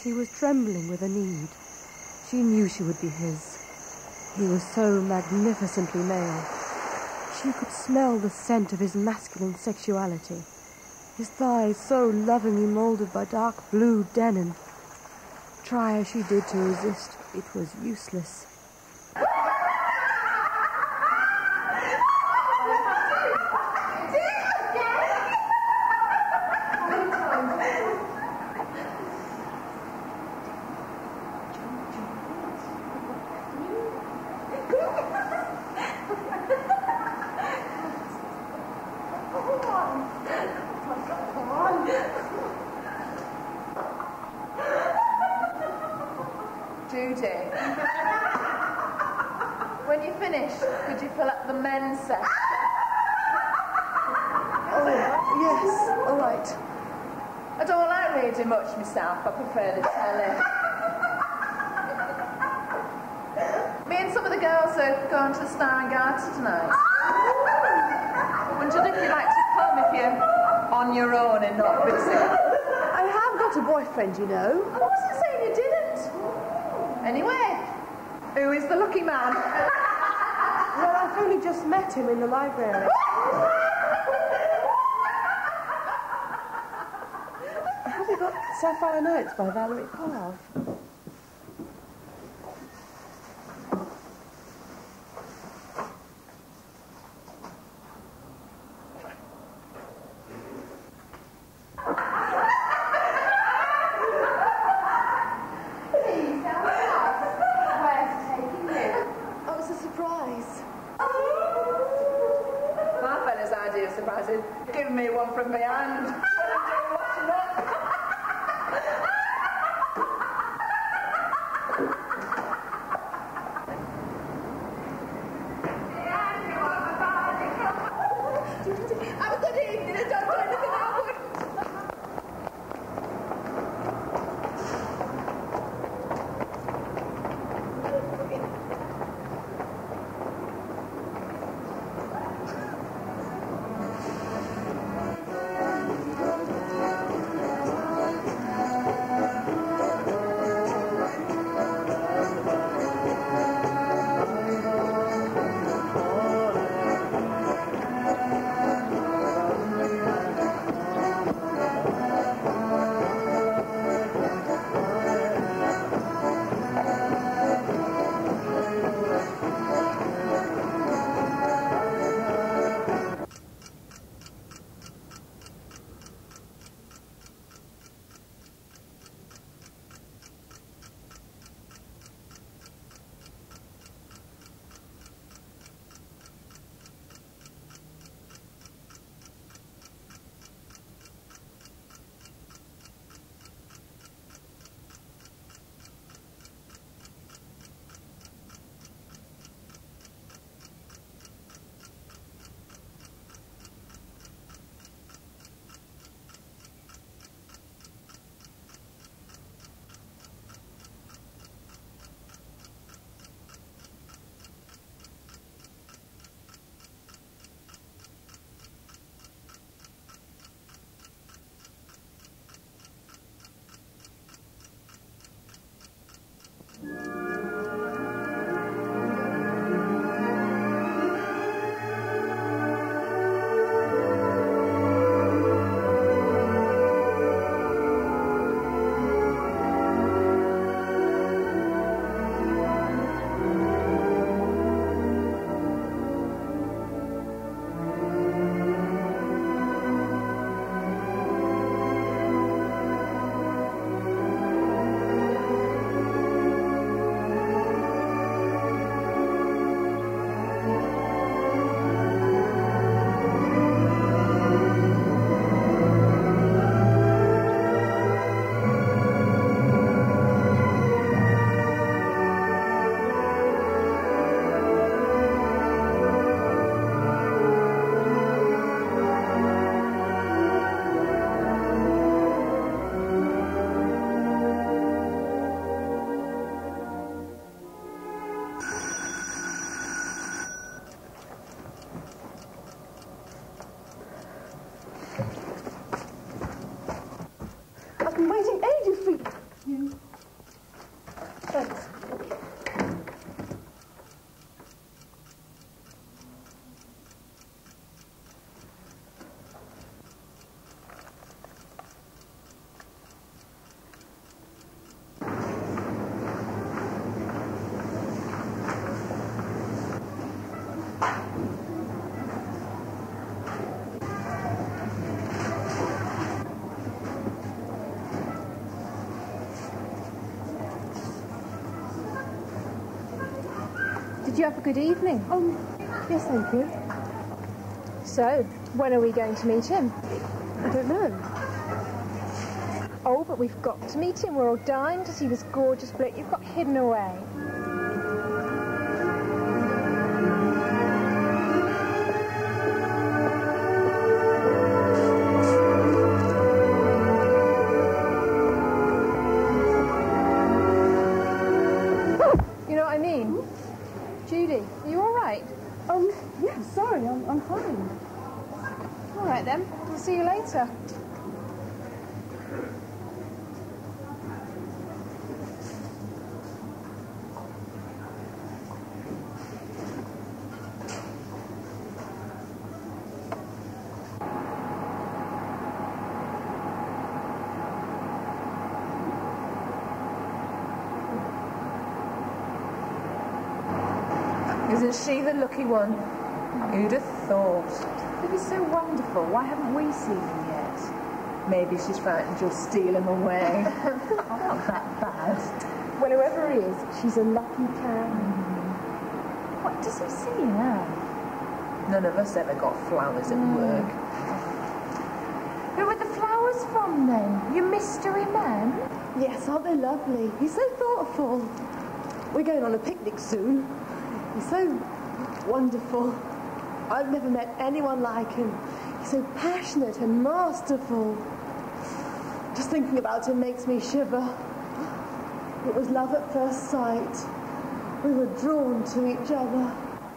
She was trembling with a need. She knew she would be his. He was so magnificently male. She could smell the scent of his masculine sexuality. His thighs so lovingly moulded by dark blue denim. Try as she did to resist, it was useless. When you finish, could you fill up the men's section? Oh, yes, all right. I don't like reading much myself. I prefer the telly. Me and some of the girls are going to the Star Garden tonight. Wondered if you'd like to come if you're on your own and not busy. I have got a boyfriend, you know. I wasn't saying you didn't. Anyway, who is the lucky man? Well, I've only just met him in the library. Have you got Sapphire Nights by Valerie Parv? Give me one from my hand. Have a good evening and don't do anything awkward. Did you have a good evening? Yes, thank you. So, when are we going to meet him? I don't know. Oh, but we've got to meet him. We're all dying to see this gorgeous bloke you've got hidden away. You know what I mean? Judy, are you all right? Yeah, sorry, I'm fine. All right, then. I'll see you later. Isn't she the lucky one? Who'd have thought? They'd be so wonderful. Why haven't we seen them yet? Maybe she's frightened you'll steal him away. Not that bad. Well, whoever he is, she's a lucky cow. What does he see in her? None of us ever got flowers at work. Who are the flowers from, then? Your mystery man? Yes, aren't they lovely? He's so thoughtful. We're going on a picnic soon. He's so wonderful. I've never met anyone like him. He's so passionate and masterful. Just thinking about him makes me shiver. It was love at first sight. We were drawn to each other.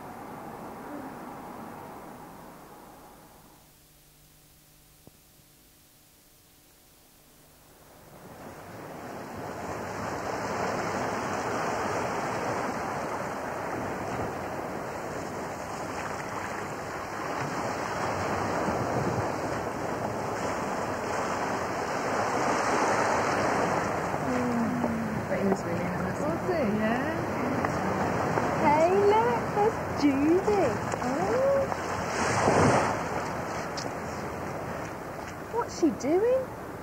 What's she doing?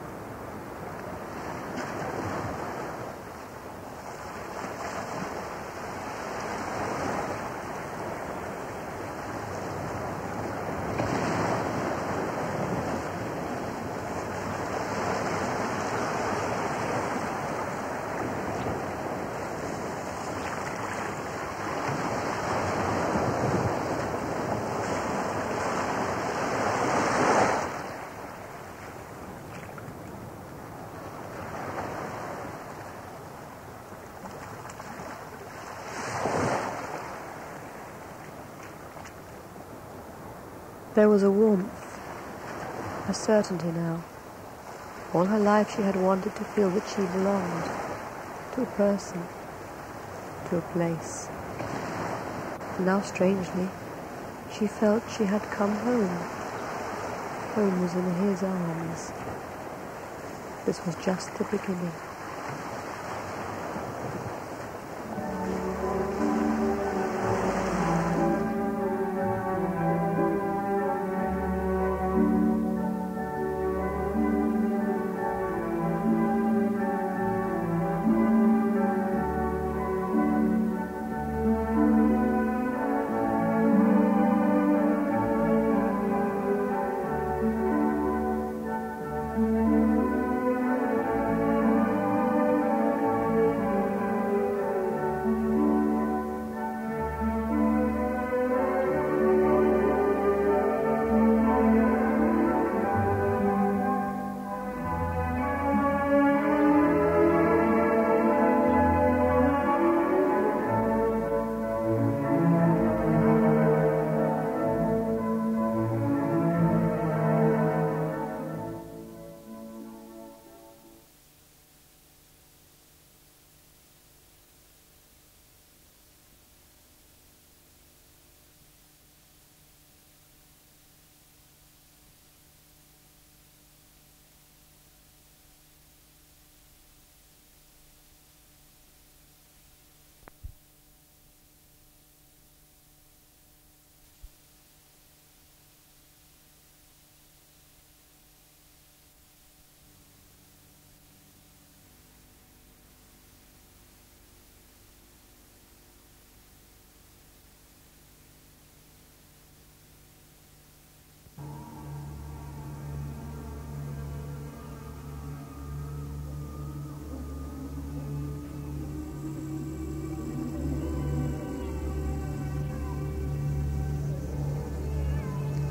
There was a warmth, a certainty now. All her life she had wanted to feel that she belonged to a person, to a place. And now, strangely, she felt she had come home. Home was in his arms. This was just the beginning.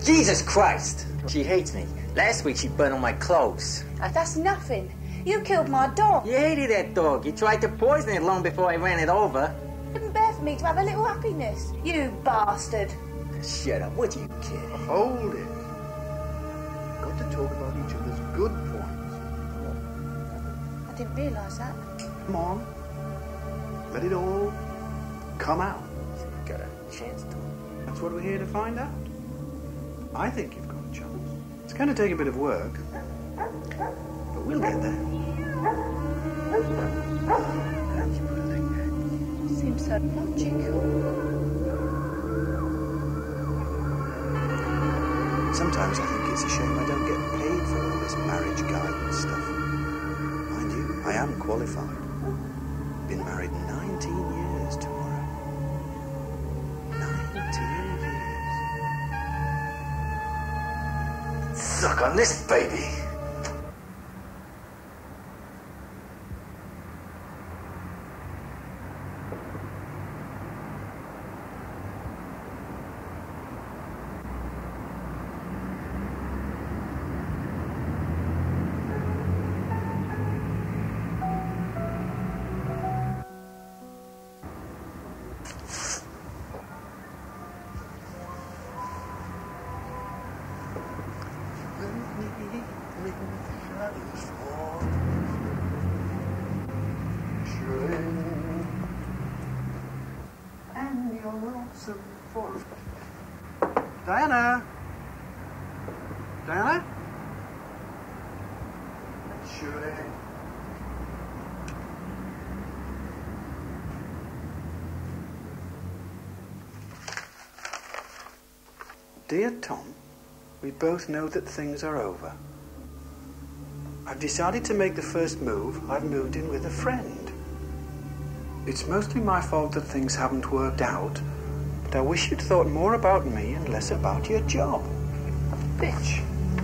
Jesus Christ! She hates me. Last week she burned all my clothes. That's nothing. You killed my dog. You hated that dog. You tried to poison it long before I ran it over. Couldn't bear for me to have a little happiness. You bastard. Shut up. What do you care? Hold it. Got to talk about each other's good points. I didn't realise that. Come on. Let it all come out. You've got a chance to. That's what we're here to find out. I think you've got a chance. It's going to take a bit of work, but we'll get there. Seems so logical. Sometimes I think it's a shame I don't get paid for all this marriage guidance stuff. Mind you, I am qualified. Been married 19 years tomorrow. 19 years. Suck on this, baby. Diana? Diana? Dear Tom, we both know that things are over. I've decided to make the first move. I've moved in with a friend. It's mostly my fault that things haven't worked out, but I wish you'd thought more about me and less about your job. Bitch.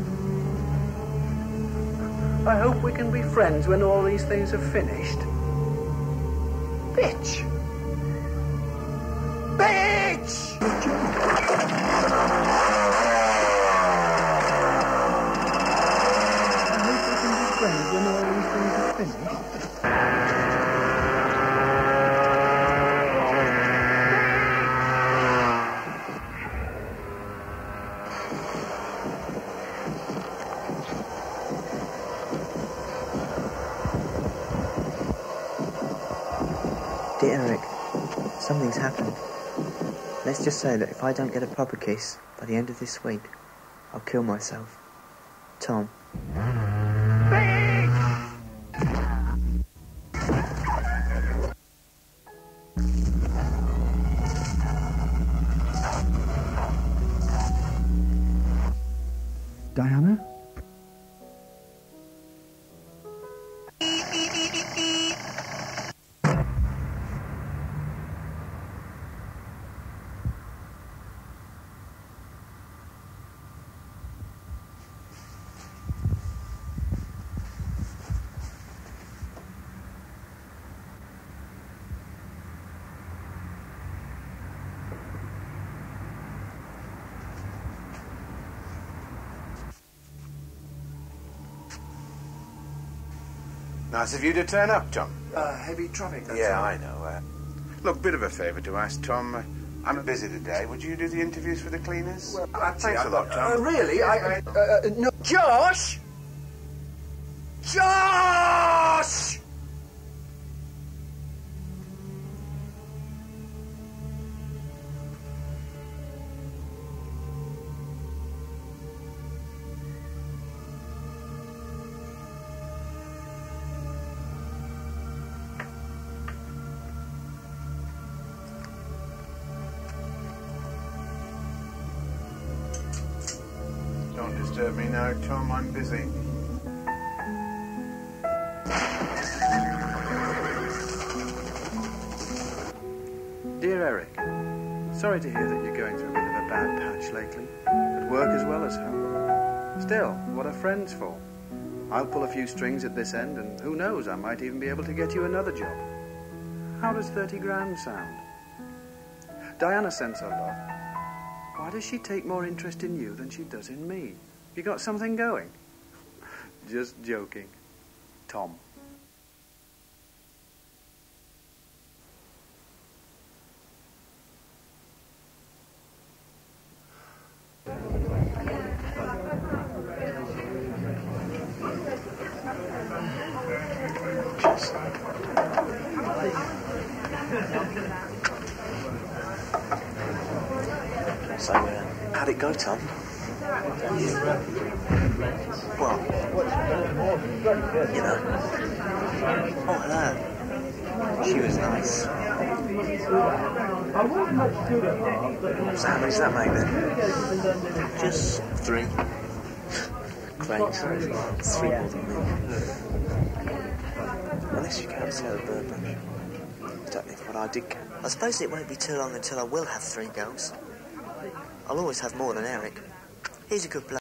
I hope we can be friends when all these things are finished. Bitch. Bitch! Friends when all these things are finished. Dear Eric, something's happened. Let's just say that if I don't get a proper kiss by the end of this week, I'll kill myself. Tom. Diana? Nice of you to turn up, Tom. Heavy traffic, that's Yeah, all. I know. Look, bit of a favour to ask, Tom. I'm busy today. Would you do the interviews for the cleaners? Well, thanks a lot, Tom. Really? No. Josh! Josh! Don't disturb me now, Tom. I'm busy. Dear Eric, sorry to hear that you're going through a bit of a bad patch lately, at work as well as home. Still, what are friends for? I'll pull a few strings at this end, and who knows, I might even be able to get you another job. How does 30 grand sound? Diana sends her love. Why does she take more interest in you than she does in me? You got something going? Just joking. Tom. So, how'd it go, Tom? What? You know? Oh, her. She was nice. So how many does that make then? Just 3. Great. It's 3 more than me. Unless you can't see the bird brush. I don't know what I did. I suppose it won't be too long until I will have 3 girls. I'll always have more than Eric. He's a good bloke.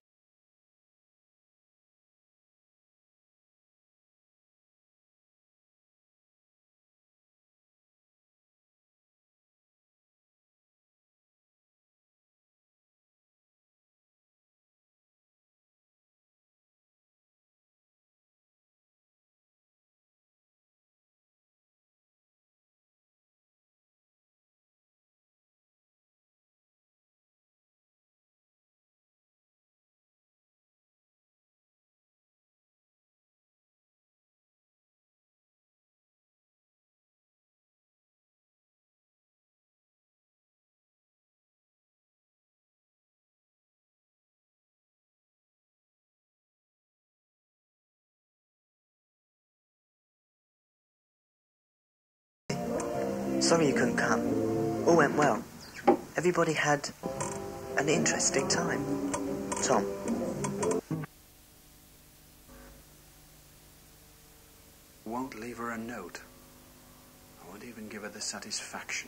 Sorry you couldn't come. All went well. Everybody had an interesting time. Tom. Won't leave her a note. I won't even give her the satisfaction.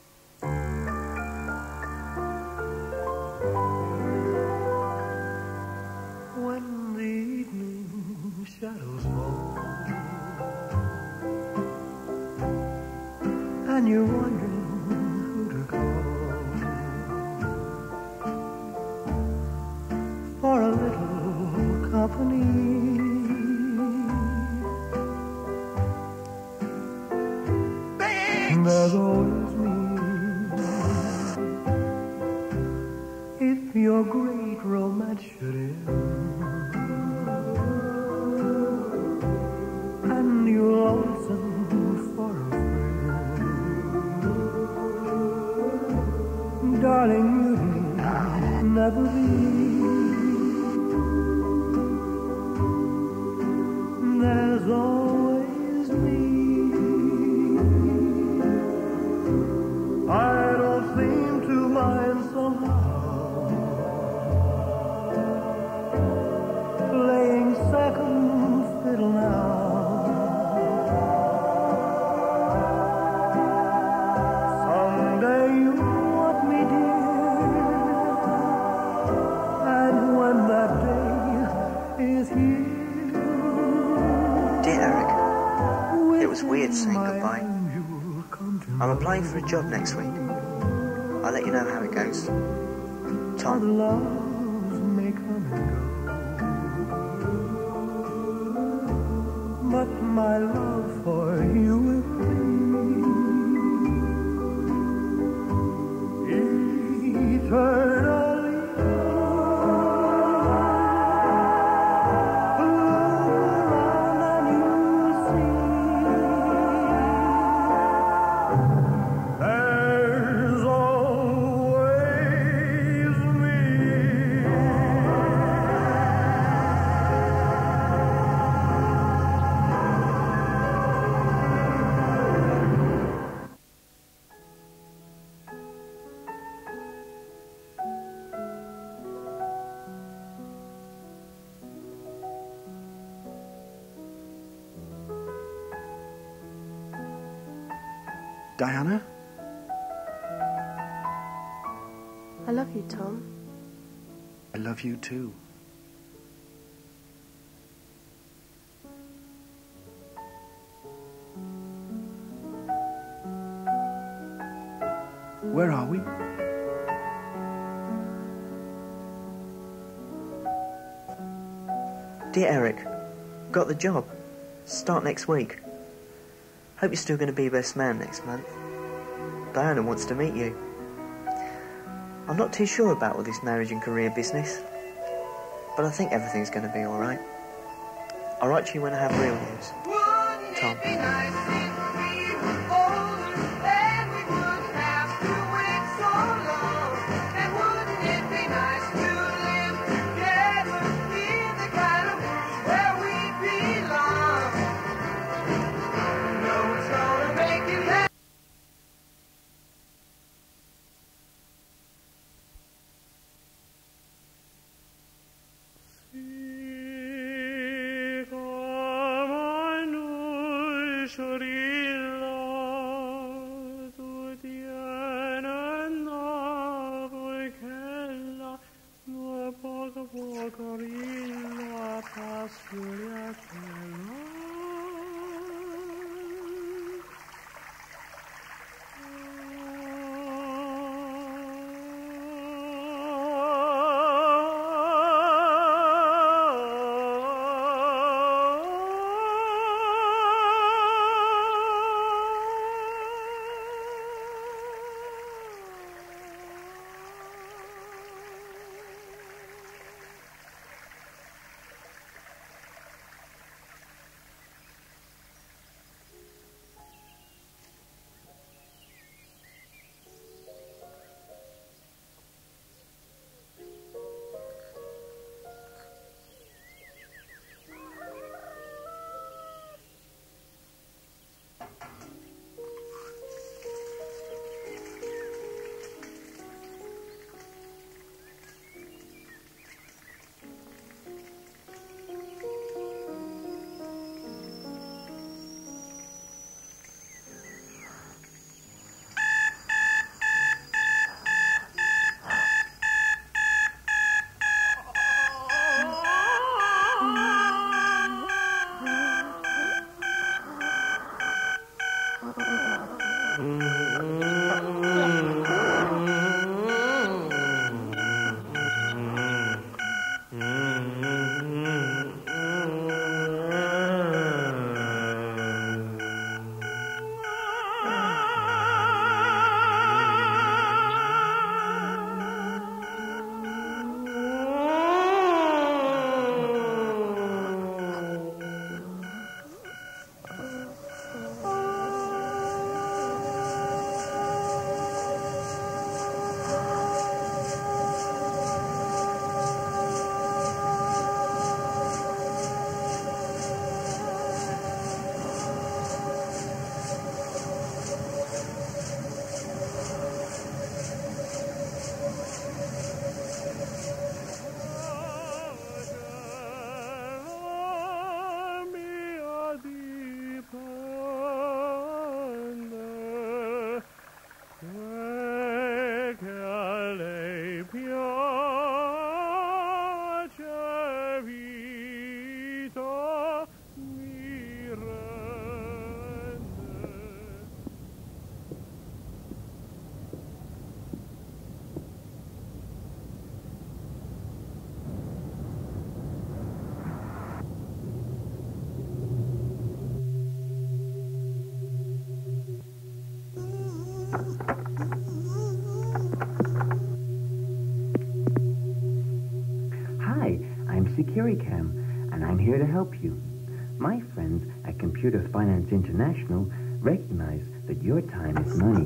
When the evening shadows fall and you're wondering who to call for a little company, there's always me. If your great romance should end and you're lonesome for a friend, darling, you'll never be. There's always me. I don't seem to mind somehow playing second fiddle now. Someday you want me, dear, and when that day is here. Dear Eric, it was weird saying goodbye. I'm applying for a job next week. I'll let you know how it goes. Tom. Loves may come and go, but my love for you will be eternally. Diana? I love you, Tom. I love you too. Where are we? Dear Eric, got the job. Start next week. Hope you're still going to be best man next month. Diana wants to meet you. I'm not too sure about all this marriage and career business, but I think everything's going to be alright. I'll write to you when I have real news. Tom. Securicam, and I'm here to help you. My friends at Computer Finance International recognize that your time is money.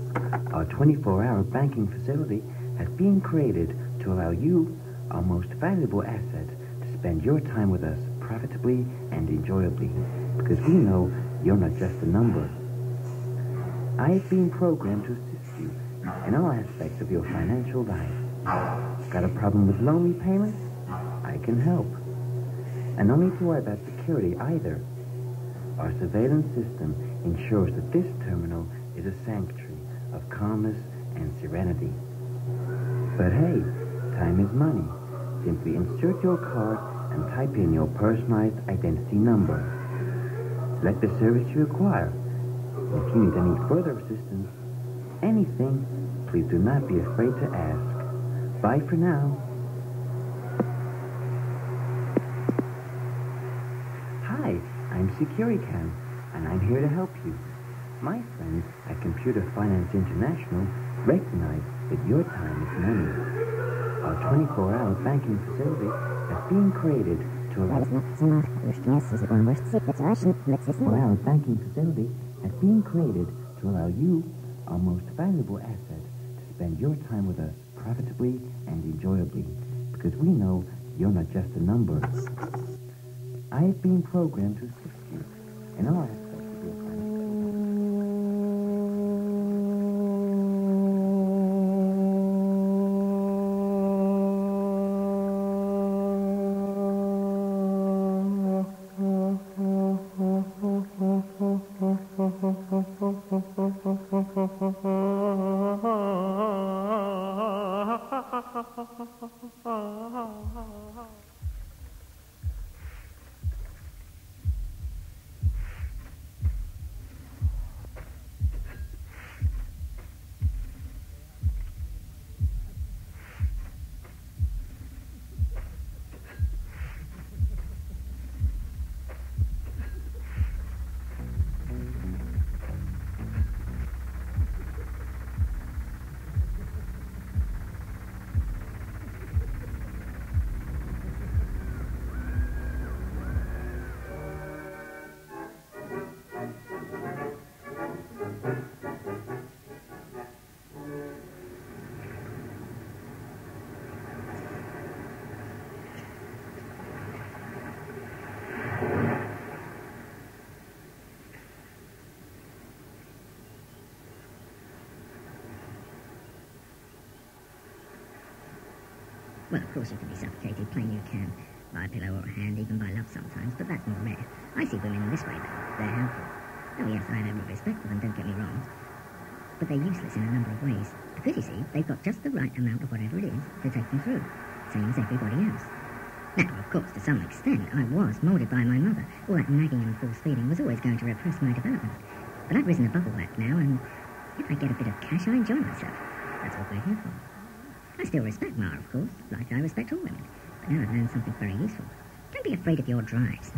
Our 24-hour banking facility has been created to allow you, our most valuable asset, to spend your time with us profitably and enjoyably, because we know you're not just a number. I've been programmed to assist you in all aspects of your financial life. Got a problem with loan repayments? I can help. And no need to worry about security either. Our surveillance system ensures that this terminal is a sanctuary of calmness and serenity. But hey, time is money. Simply insert your card and type in your personalized identity number. Select the service you require. If you need any further assistance, anything, please do not be afraid to ask. Bye for now. Securicam, and I'm here to help you. My friends at Computer Finance International recognize that your time is money. Our 24-hour banking facility has been created to allow... Our banking facility has been created to allow you, our most valuable asset, to spend your time with us profitably and enjoyably, because we know you're not just a number. I've been programmed to assist you in all aspects of your financial... Well, of course you can be suffocated, plain you can. By a pillow or a hand, even by love sometimes, but that's more rare. I see women in this way, though. They're helpful. Oh, yes, I have every respect for them, don't get me wrong. But they're useless in a number of ways. Because, you see, they've got just the right amount of whatever it is to take them through. Same as everybody else. Now, of course, to some extent, I was moulded by my mother. All that nagging and force-feeding was always going to repress my development. But I've risen above all that now, and if I get a bit of cash, I enjoy myself. That's what we're here for. I still respect Ma, of course, like I respect all women. But now I've learned something very useful. Don't be afraid of your drives.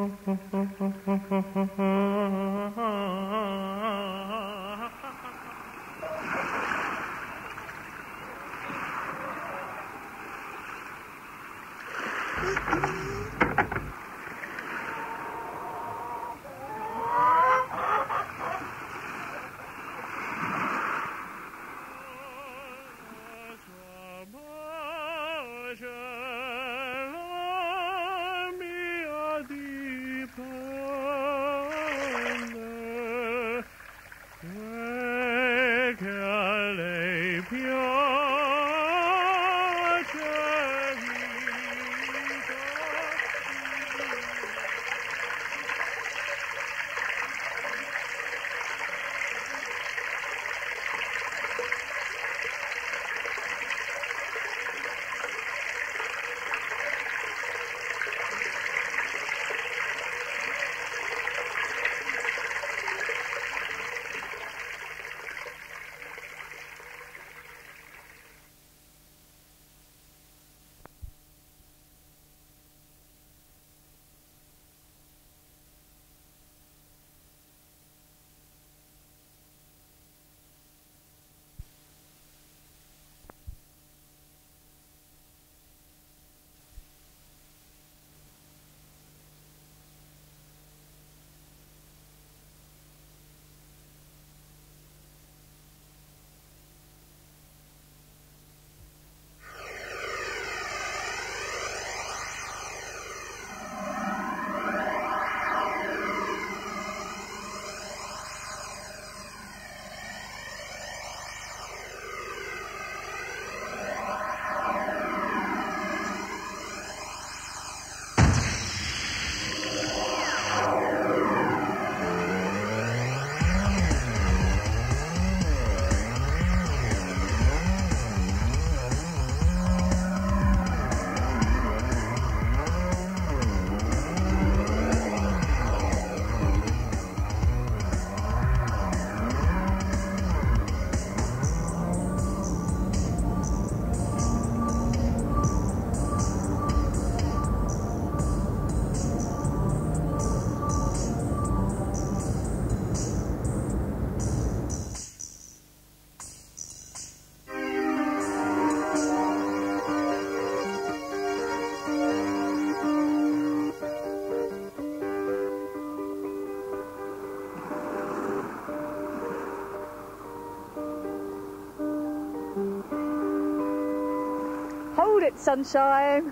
Hold it, sunshine.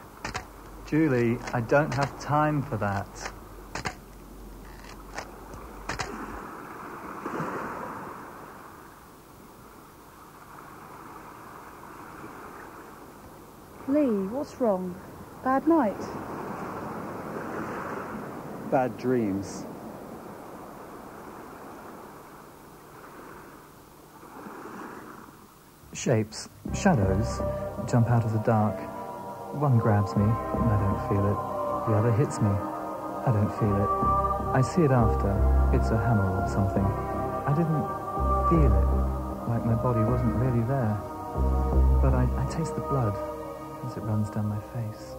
Julie, I don't have time for that. Lee, what's wrong? Bad night? Bad dreams. Shapes, shadows, jump out of the dark. One grabs me, and I don't feel it. The other hits me. I don't feel it. I see it after. It's a hammer or something. I didn't feel it, like my body wasn't really there. But I taste the blood as it runs down my face.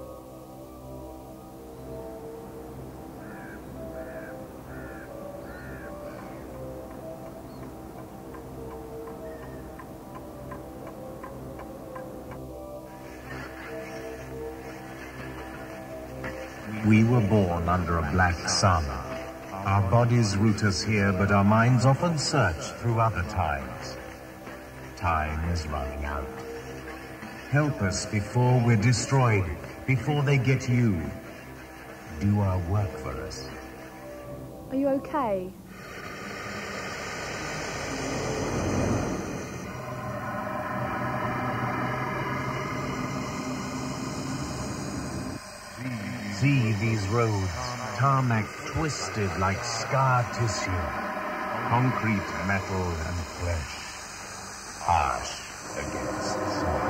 We were born under a black sun. Our bodies root us here, but our minds often search through other times. Time is running out. Help us before we're destroyed, before they get you. Do our work for us. Are you okay? See these roads, tarmac twisted like scar tissue, concrete, metal, and flesh, harsh against soil.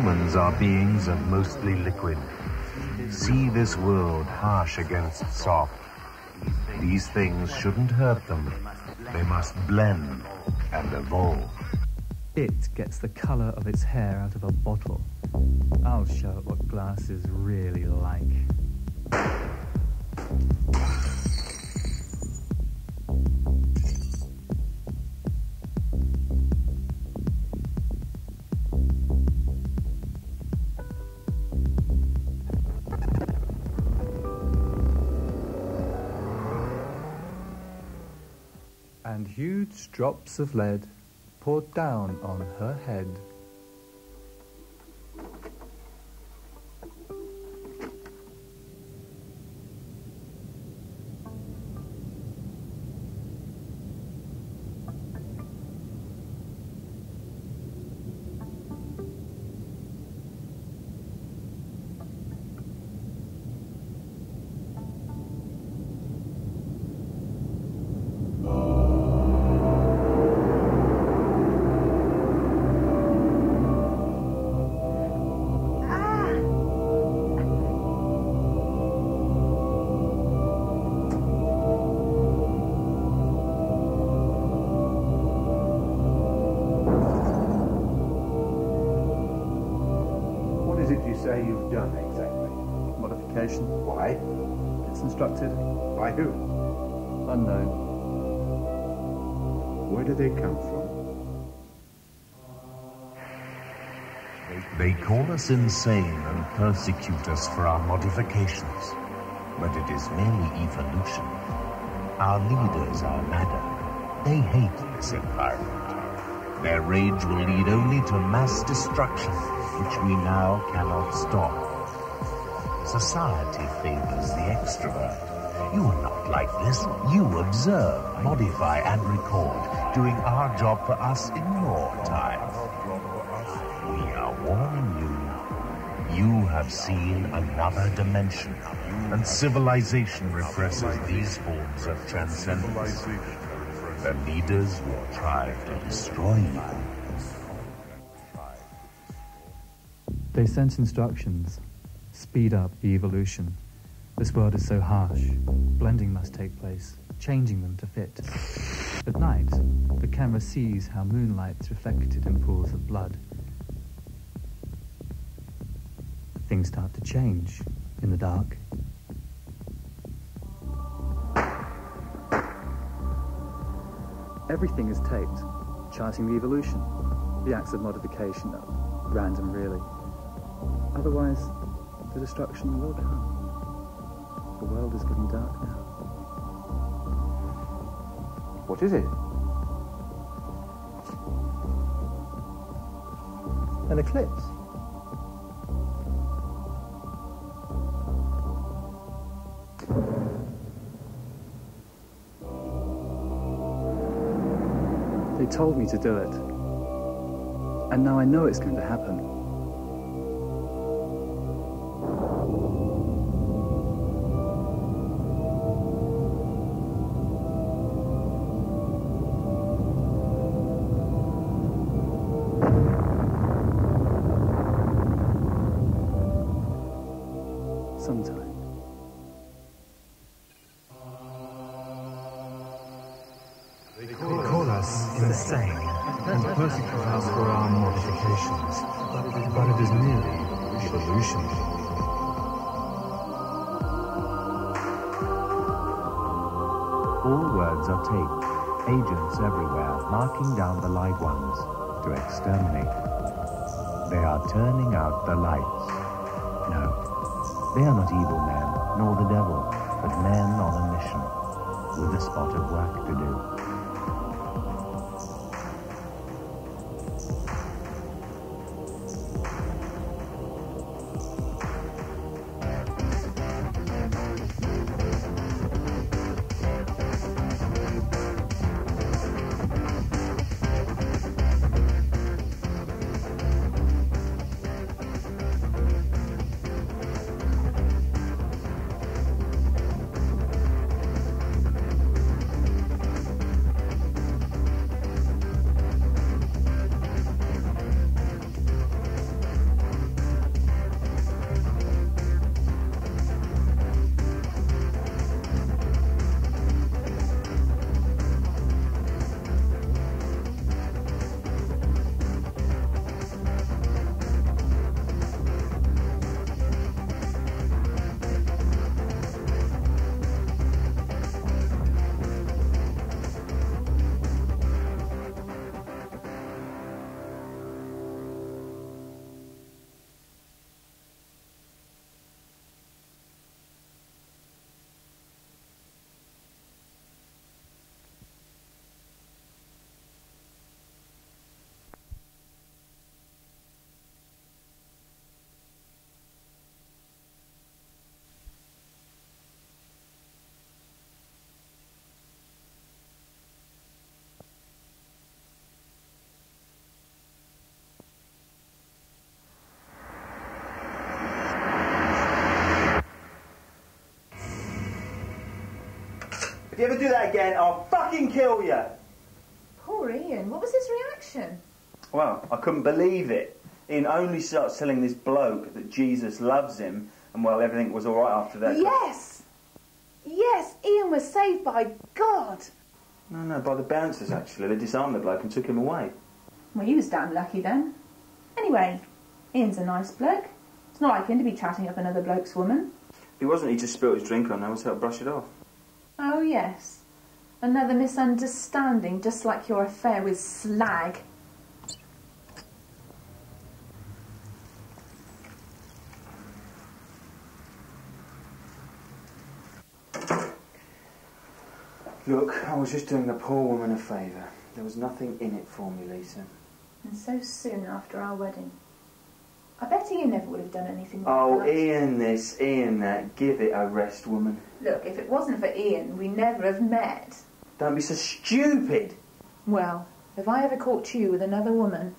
humans are beings of mostly liquid. See this world harsh against soft. These things shouldn't hurt them. They must blend and evolve. It gets the colour of its hair out of a bottle. I'll show it what glass is really like. And huge drops of lead poured down on her head. Say you've done exactly? Modification. Why? It's instructed. By who? Unknown. Where do they come from? They call us insane and persecute us for our modifications, but it is merely evolution. Our leaders are madder. They hate this environment. Their rage will lead only to mass destruction, which we now cannot stop. Society favors the extrovert. You are not like this. You observe, modify, and record, doing our job for us in your time. We are warning you. You have seen another dimension, and civilization represses these forms of transcendence. The leaders will try to destroy you. They sent instructions. Speed up the evolution. This world is so harsh. Blending must take place, changing them to fit. At night, the camera sees how moonlight's reflected in pools of blood. Things start to change in the dark. Everything is taped, charting the evolution. The acts of modification are random, really. Otherwise, the destruction will come. The world is getting dark now. What is it? An eclipse. They told me to do it. And now I know it's going to happen. Sometime. They call us insane and persecute us for our modifications, but it is merely evolution. All words are taped, agents everywhere marking down the live ones to exterminate. They are turning out the lights. No, they are not evil men, nor the devil, but men on a mission, with a spot of work to do. you ever do that again, I'll fucking kill you. Poor Ian, what was his reaction? Well, I couldn't believe it. Ian only starts telling this bloke that Jesus loves him, and well, everything was all right after that. Yes! Yes, Ian was saved by God. No, by the bouncers, actually. They disarmed the bloke and took him away. Well, he was damn lucky then. Anyway, Ian's a nice bloke. It's not like him to be chatting up another bloke's woman. He wasn't, he just spilt his drink on her to help brush it off. Oh, yes. Another misunderstanding, just like your affair with Slag. Look, I was just doing the poor woman a favour. There was nothing in it for me, Lisa. And so soon after our wedding. I bet Ian never would have done anything like Oh, that. Ian this, Ian that. Give it a rest, woman. Look, if it wasn't for Ian, we'd never have met. Don't be so stupid. Well, if I ever caught you with another woman...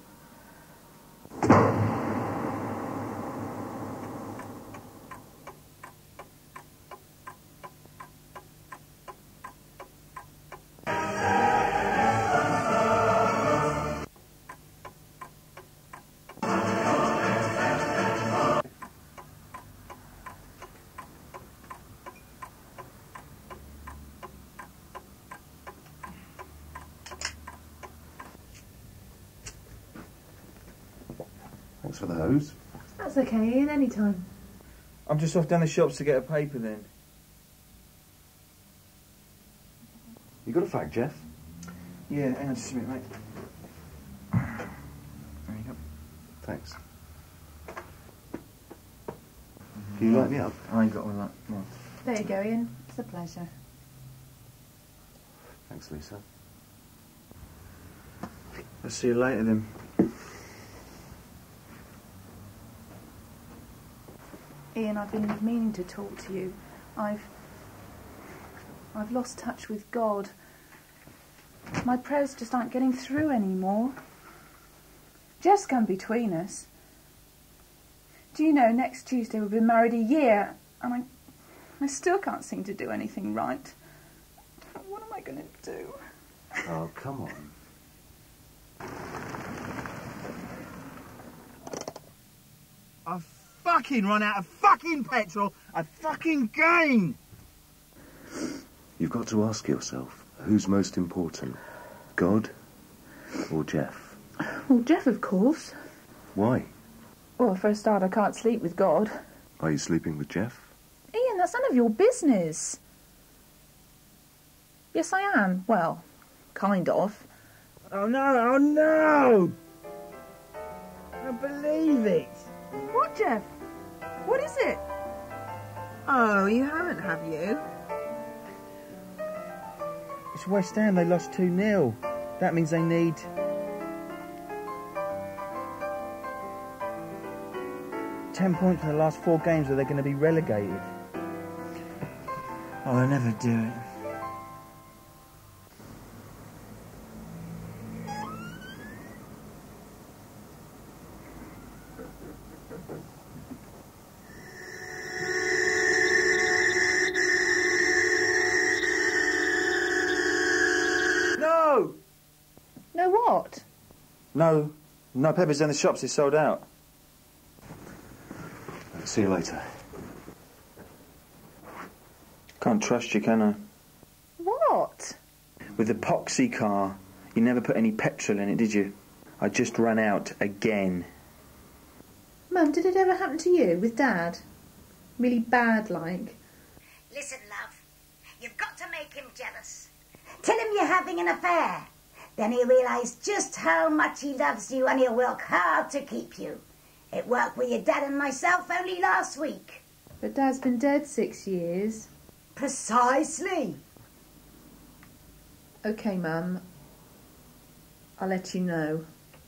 Thanks for the hose. That's okay, Ian, any time. I'm just off down the shops to get a paper then. You got a fact, Jeff? Yeah, hang on just a minute, mate. There you go. Thanks. Can you light me up? I ain't got all that. No. There you go, Ian. It's a pleasure. Thanks, Lisa. I'll see you later then. Ian, I've been meaning to talk to you. I've lost touch with God. My prayers just aren't getting through anymore. Jeff's come between us. Do you know, next Tuesday we've been married a year, and I still can't seem to do anything right. What am I going to do? Oh, come on. I've fucking run out of fucking petrol again! You've got to ask yourself, who's most important? God or Jeff? Well, Jeff, of course. Why? Well, for a start, I can't sleep with God. Are you sleeping with Jeff? Ian, that's none of your business. Yes, I am. Well, kind of. Oh no! I don't believe it! What, Jeff? What is it? Oh, you haven't, have you? It's West Ham, they lost 2-0. That means they need... £10 points in the last 4 games or they're going to be relegated. Oh, they'll never do it. No! No what? No peppers in the shops, it's sold out. See you later. Can't trust you, can I? What? With the poxy car, you never put any petrol in it, did you? I just ran out again. Mum, did it ever happen to you with Dad? Really bad, like? Listen, love, you've got to make him jealous. Tell him you're having an affair. Then he'll realise just how much he loves you and he'll work hard to keep you. It worked with your dad and myself only last week. But Dad's been dead 6 years. Precisely. OK, Mum. I'll let you know.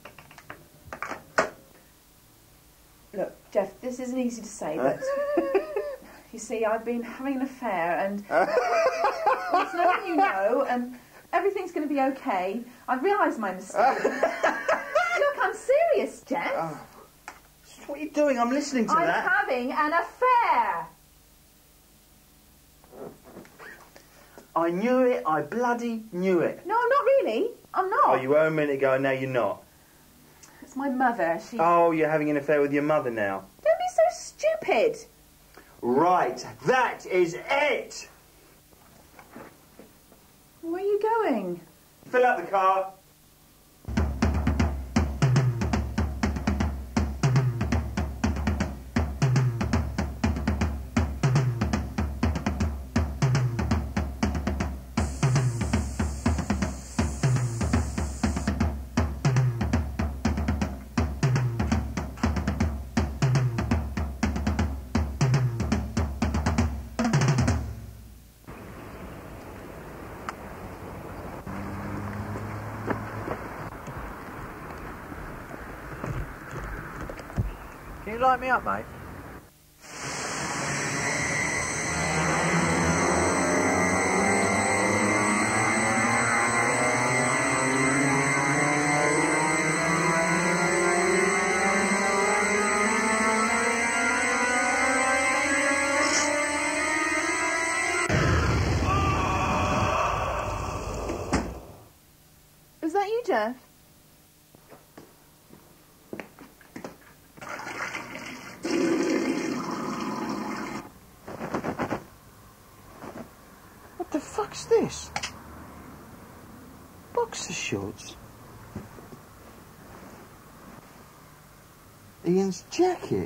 Look, Jeff, this isn't easy to say, but... you see, I've been having an affair and... it's no one you know, and everything's going to be OK. I've realised my mistake. Look, I'm serious, Jeff. Oh. What are you doing? I'm listening to that. I'm having an affair. I knew it. I bloody knew it. No, I'm not really. I'm not. Oh, you were a minute ago and now you're not. It's my mother. She... Oh, you're having an affair with your mother now. Don't be so stupid. Right, that is it! Where are you going? Fill up the car. Can you light me up, mate? Is that you, Jeff? What the fuck's this? Boxer shorts? Ian's jacket?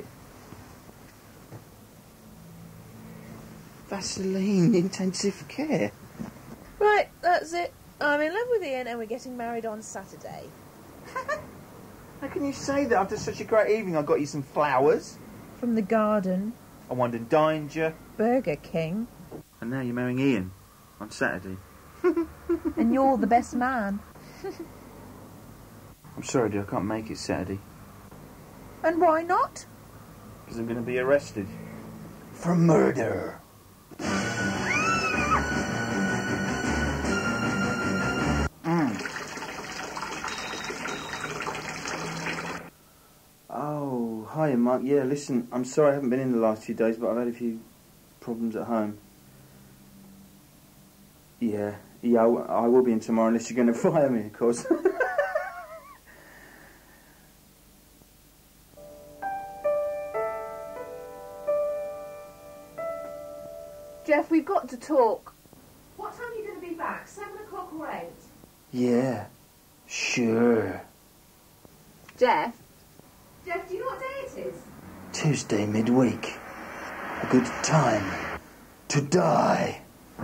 Vaseline intensive care? Right, that's it. I'm in love with Ian and we're getting married on Saturday. How can you say that after such a great evening? I got you some flowers. From the garden. I wanted to dine you. Burger King. And now you're marrying Ian on Saturday. And you're the best man. I'm sorry, dear, I can't make it Saturday. And why not? Because I'm going to be arrested. For murder. Oh, hi, Mark. Yeah, listen, I'm sorry I haven't been in the last few days, but I've had a few problems at home. Yeah, I will be in tomorrow unless you're going to fire me, of course. Jeff, we've got to talk. What time are you going to be back? 7 o'clock or 8? Yeah, sure. Jeff? Jeff, do you know what day it is? Tuesday midweek. A good time to die.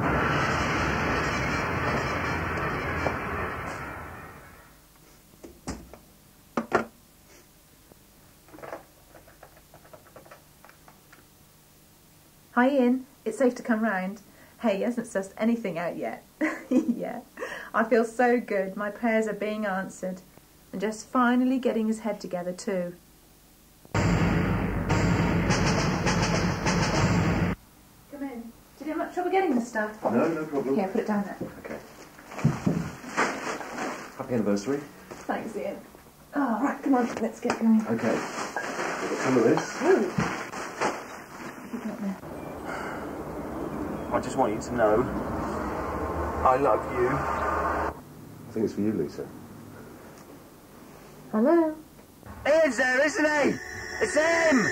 Hi, Ian. It's safe to come round. Hey, he hasn't sussed anything out yet. Yeah. I feel so good. My prayers are being answered. And Jeff's finally getting his head together too. Come in. Did you have much trouble getting this stuff? No, no problem. Here, put it down there. Okay. Happy anniversary. Thanks, Ian. Oh, right, come on, let's get going. Okay. We've got some of this. Ooh. What have you got there? I just want you to know I love you. I think it's for you, Lisa. Hello? Ian's there, isn't he? It's him!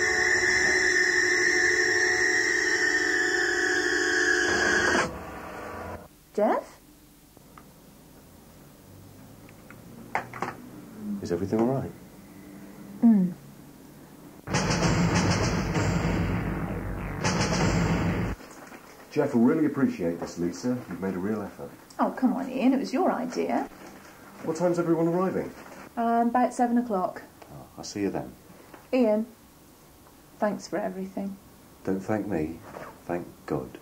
Jeff? Is everything all right? Jeff will really appreciate this, Lisa. You've made a real effort. Oh, come on, Ian. It was your idea. What time's everyone arriving? About 7 o'clock. Oh, I'll see you then. Ian, thanks for everything. Don't thank me. Thank God.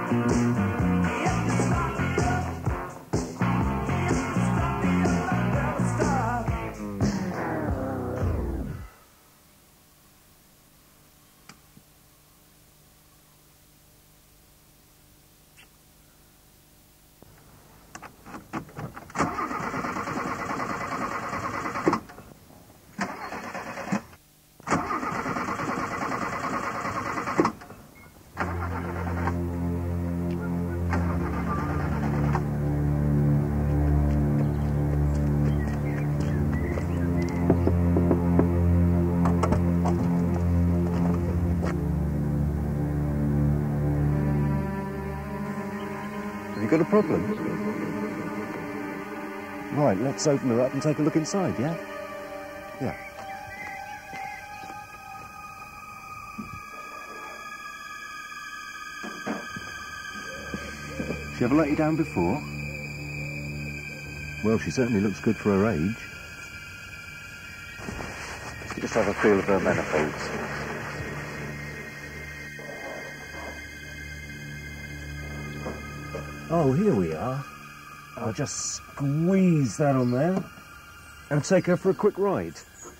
You got a problem? Right, let's open her up and take a look inside, yeah? Yeah. She ever let you down before? Well, she certainly looks good for her age. Just have a feel of her menopause. Oh, here we are. I'll just squeeze that on there and take her for a quick ride.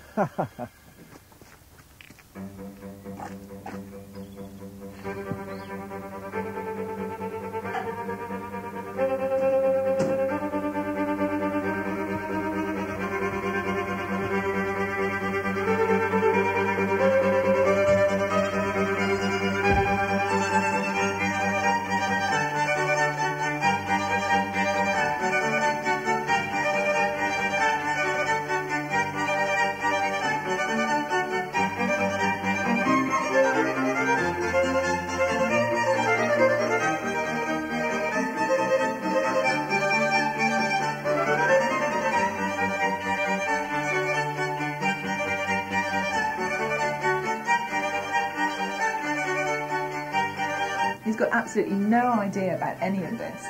He's got absolutely no idea about any of this.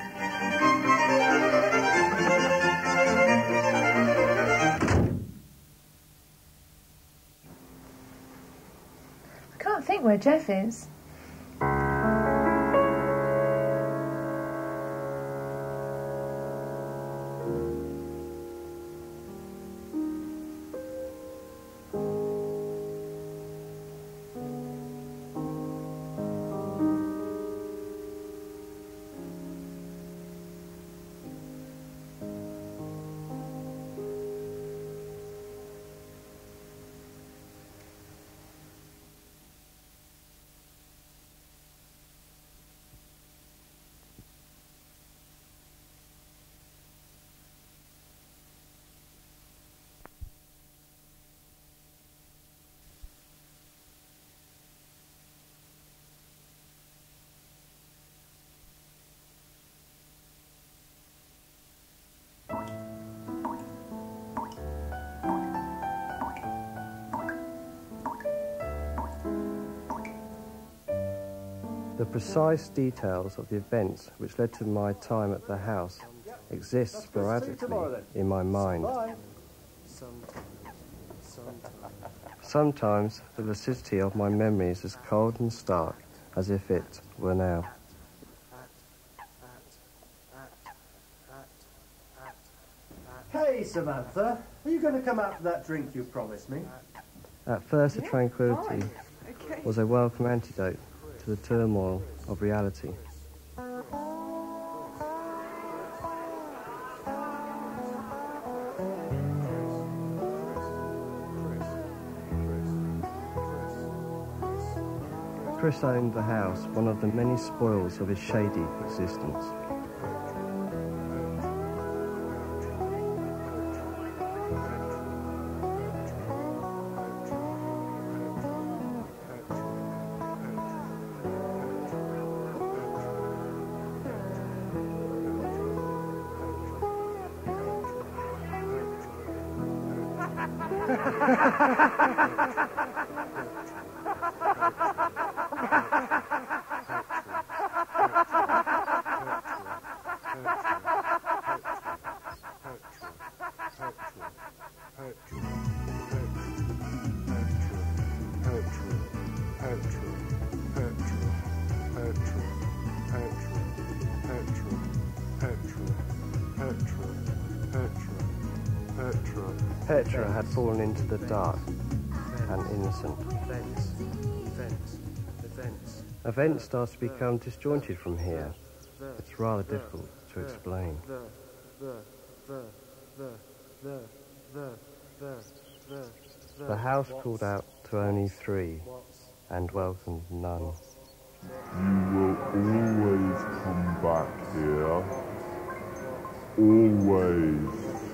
I can't think where Jeff is. The precise details of the events which led to my time at the house exist sporadically in my mind. Sometimes the lucidity of my memory is as cold and stark as if it were now. Hey, Samantha, are you going to come out for that drink you promised me? At first, the tranquility was a welcome antidote to the turmoil of reality. Chris owned the house, one of the many spoils of his shady existence. Petrol. Petra had fallen into the dark and innocent. Events start to become disjointed from here. It's rather difficult to explain. The house called out to only 3 and welcomed none. You will always come back here. Always.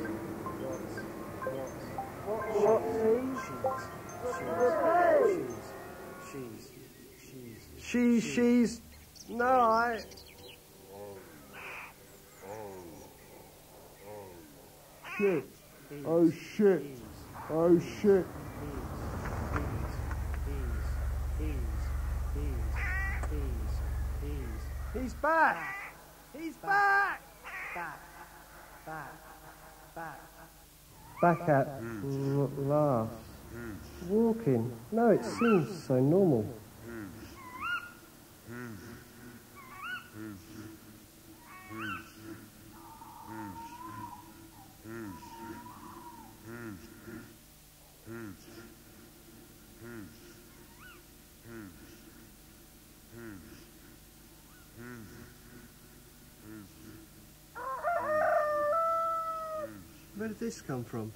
She's... No, I... Shit. Oh shit. Oh shit. He's back! He's back! Back at last. Walking. No, it seems so normal. Where did this come from?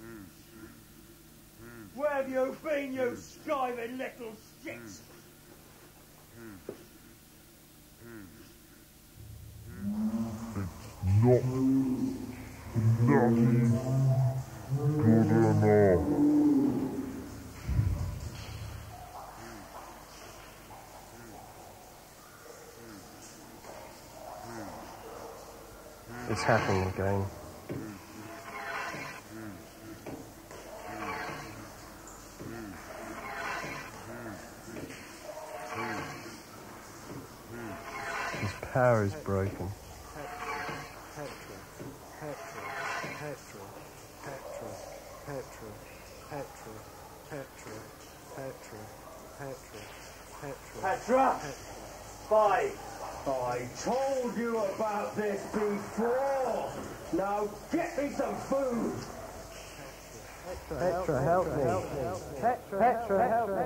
Where have you been, you skiving little shits? Not bloody good enough. It's happening again. His power is broken. Petra! I told you about this before! Now get me some food! Petra, help me. Petra, help me.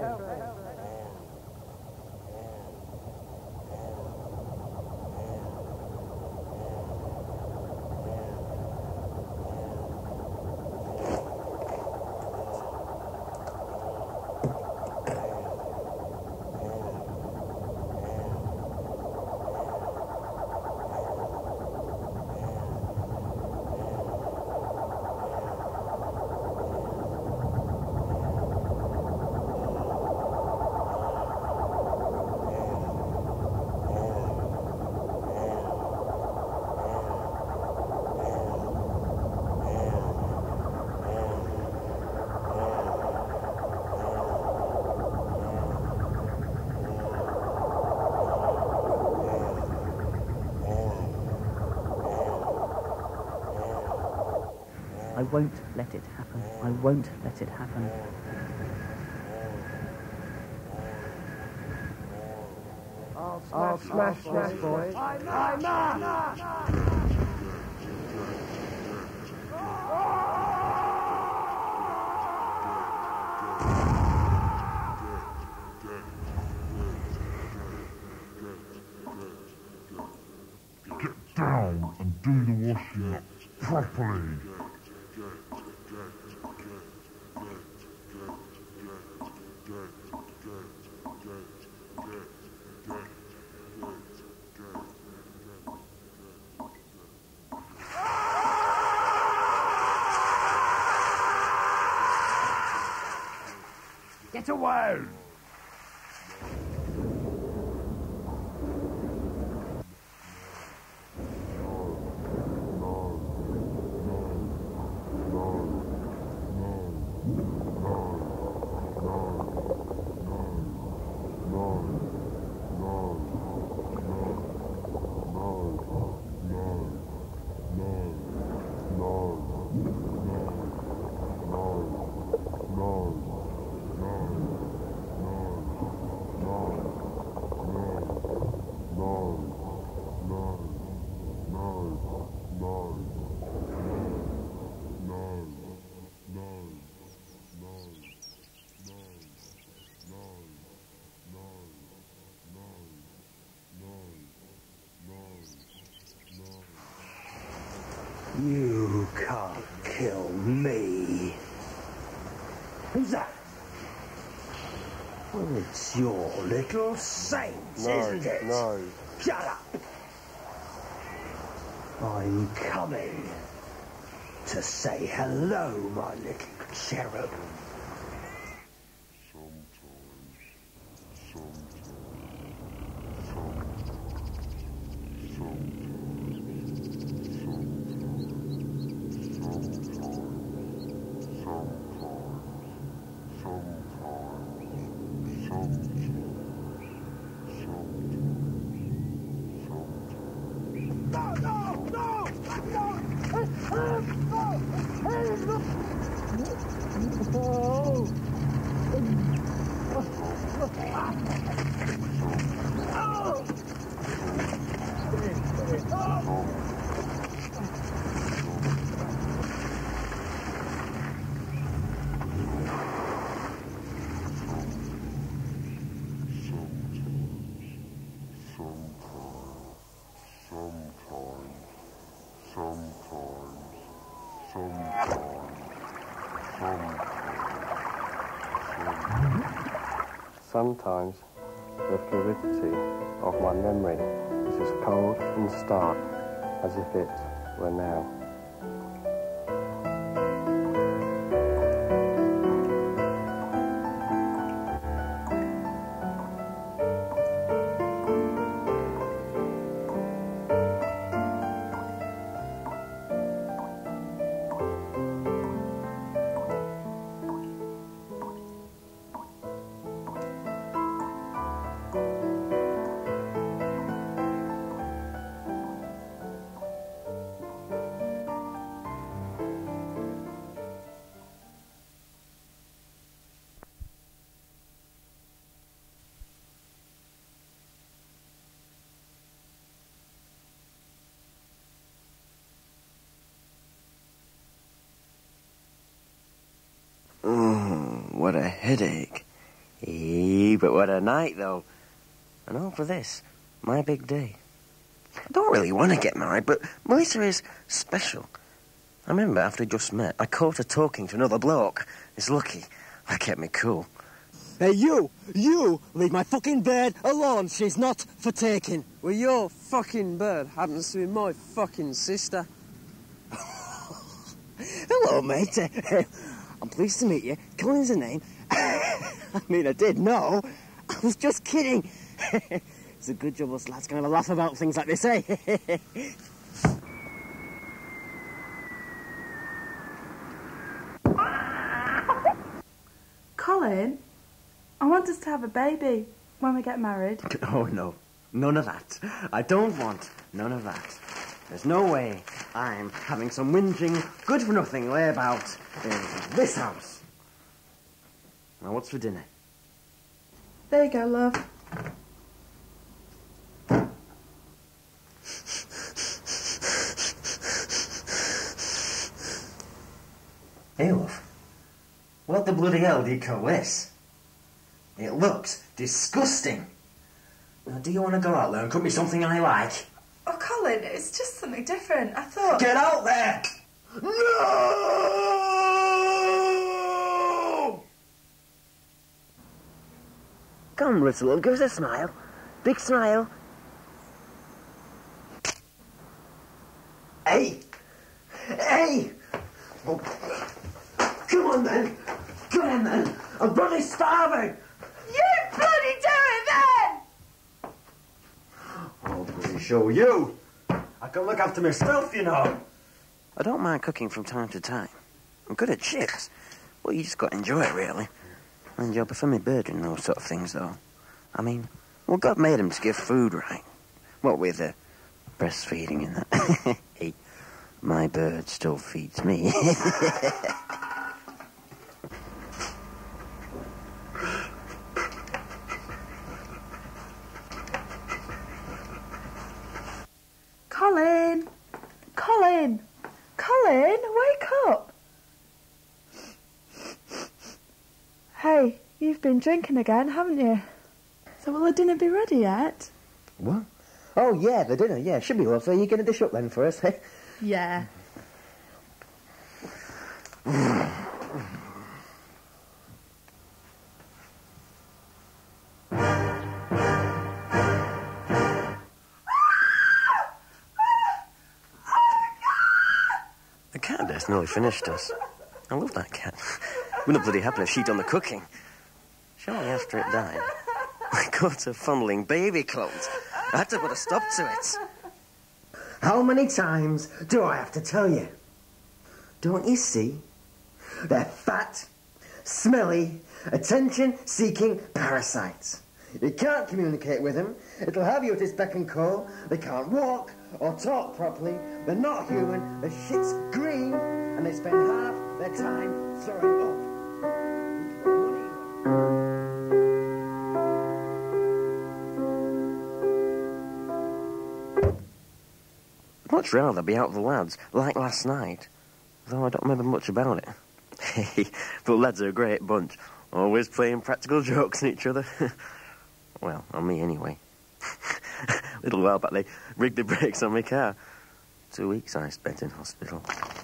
I won't let it happen. I won't let it happen. I'll smash this, boys. Get down and do the washing up properly. Get away! You can't kill me. Who's that? Well, it's your little saint, isn't it? No. Shut up. I'm coming to say hello, my little cherub. Sometimes the fluidity of my memory is as cold and stark as if it were now. What a headache. But what a night, though. And all for this, my big day. I don't really want to get married, but Melissa is special. I remember after we just met, I caught her talking to another bloke. It's lucky. That kept me cool. Hey, you! Leave my fucking bird alone. She's not for taking. Well, your fucking bird happens to be my fucking sister. Hello, mate. I'm pleased to meet you. Colin's the name. I mean, I did know. I was just kidding. It's a good job us lads can have a laugh about things like this, eh? Colin, I want us to have a baby when we get married. Oh, no. None of that. I don't want none of that. There's no way I'm having some whinging, good-for-nothing layabout in this house. Now, what's for dinner? There you go, love. Hey, love. What the bloody hell do you call this? It looks disgusting. Now, do you want to go out there and cook me something I like? Oh, Colin, it's just something different. I thought... Get out there! No! Come on, Russell, give us a smile. Big smile. Hey! Hey! Oh. Come on, then. Come on, then. I'm bloody starving. You bloody do it, then! I'll bloody show you. I can look after myself, you know. I don't mind cooking from time to time. I'm good at chips. Well, you just got to enjoy it, really. And you'll prefer me bird and those sort of things, though. I mean, well, God made him to give food, right? What with breastfeeding and that. Hey, my bird still feeds me. Colin! Colin! Colin, wake up! Hey, you've been drinking again, haven't you? So will the dinner be ready yet? What? Oh, yeah, the dinner, yeah. Should be lovely. You going to dish up then for us, eh? Yeah. cat death nearly finished us. I love that cat. Wouldn't have bloody happened if she'd done the cooking. Shortly after it died, I caught her fondling baby clothes. I had to put a stop to it. How many times do I have to tell you? Don't you see? They're fat, smelly, attention-seeking parasites. You can't communicate with them. It'll have you at its beck and call. They can't walk or talk properly. They're not human. Their shit's green, and they spend half their time throwing up. I'd much rather be out with the lads, like last night, though I don't remember much about it. Hey, but lads are a great bunch, always playing practical jokes on each other. Well, on me anyway. A little while back they rigged the brakes on my car. 2 weeks I spent in hospital.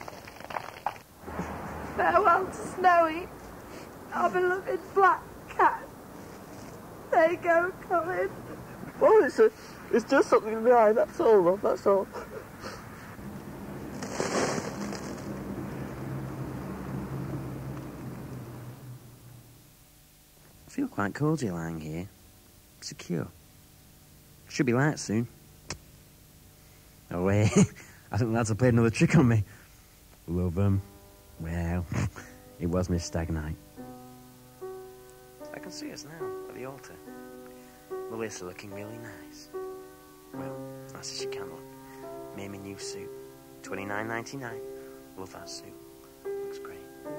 Farewell to Snowy, our beloved black cat. There you go, Colin. Oh, it's just something behind, that's all, love, that's all. I feel quite cosy lying here. Secure. Should be light soon. Oh, wait. I think the lads have played another trick on me. Love them. Well, it was my stag night. I can see us now at the altar. Melissa looking really nice. Well, nice as she can look. Made me new suit. $29.99. Love that suit. Looks great.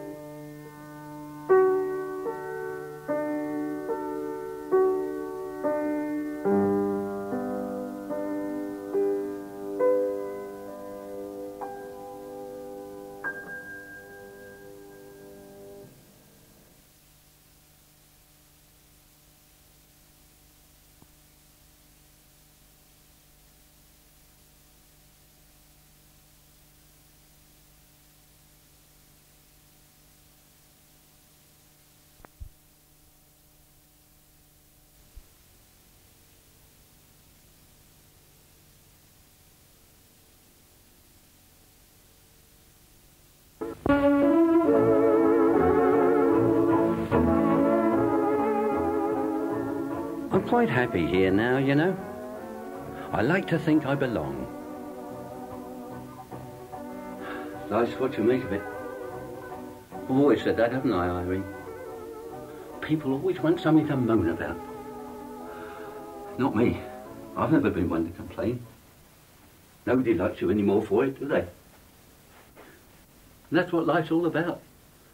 I'm quite happy here now, you know. I like to think I belong. Life's what you make of it. I've always said that, haven't I, Irene? People always want something to moan about. Not me. I've never been one to complain. Nobody likes you any more for it, do they? And that's what life's all about.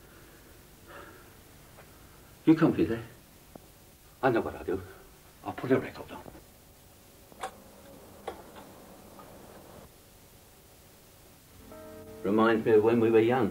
You comfy there? I know what I'll do. I'll put a record on. Reminds me of when we were young.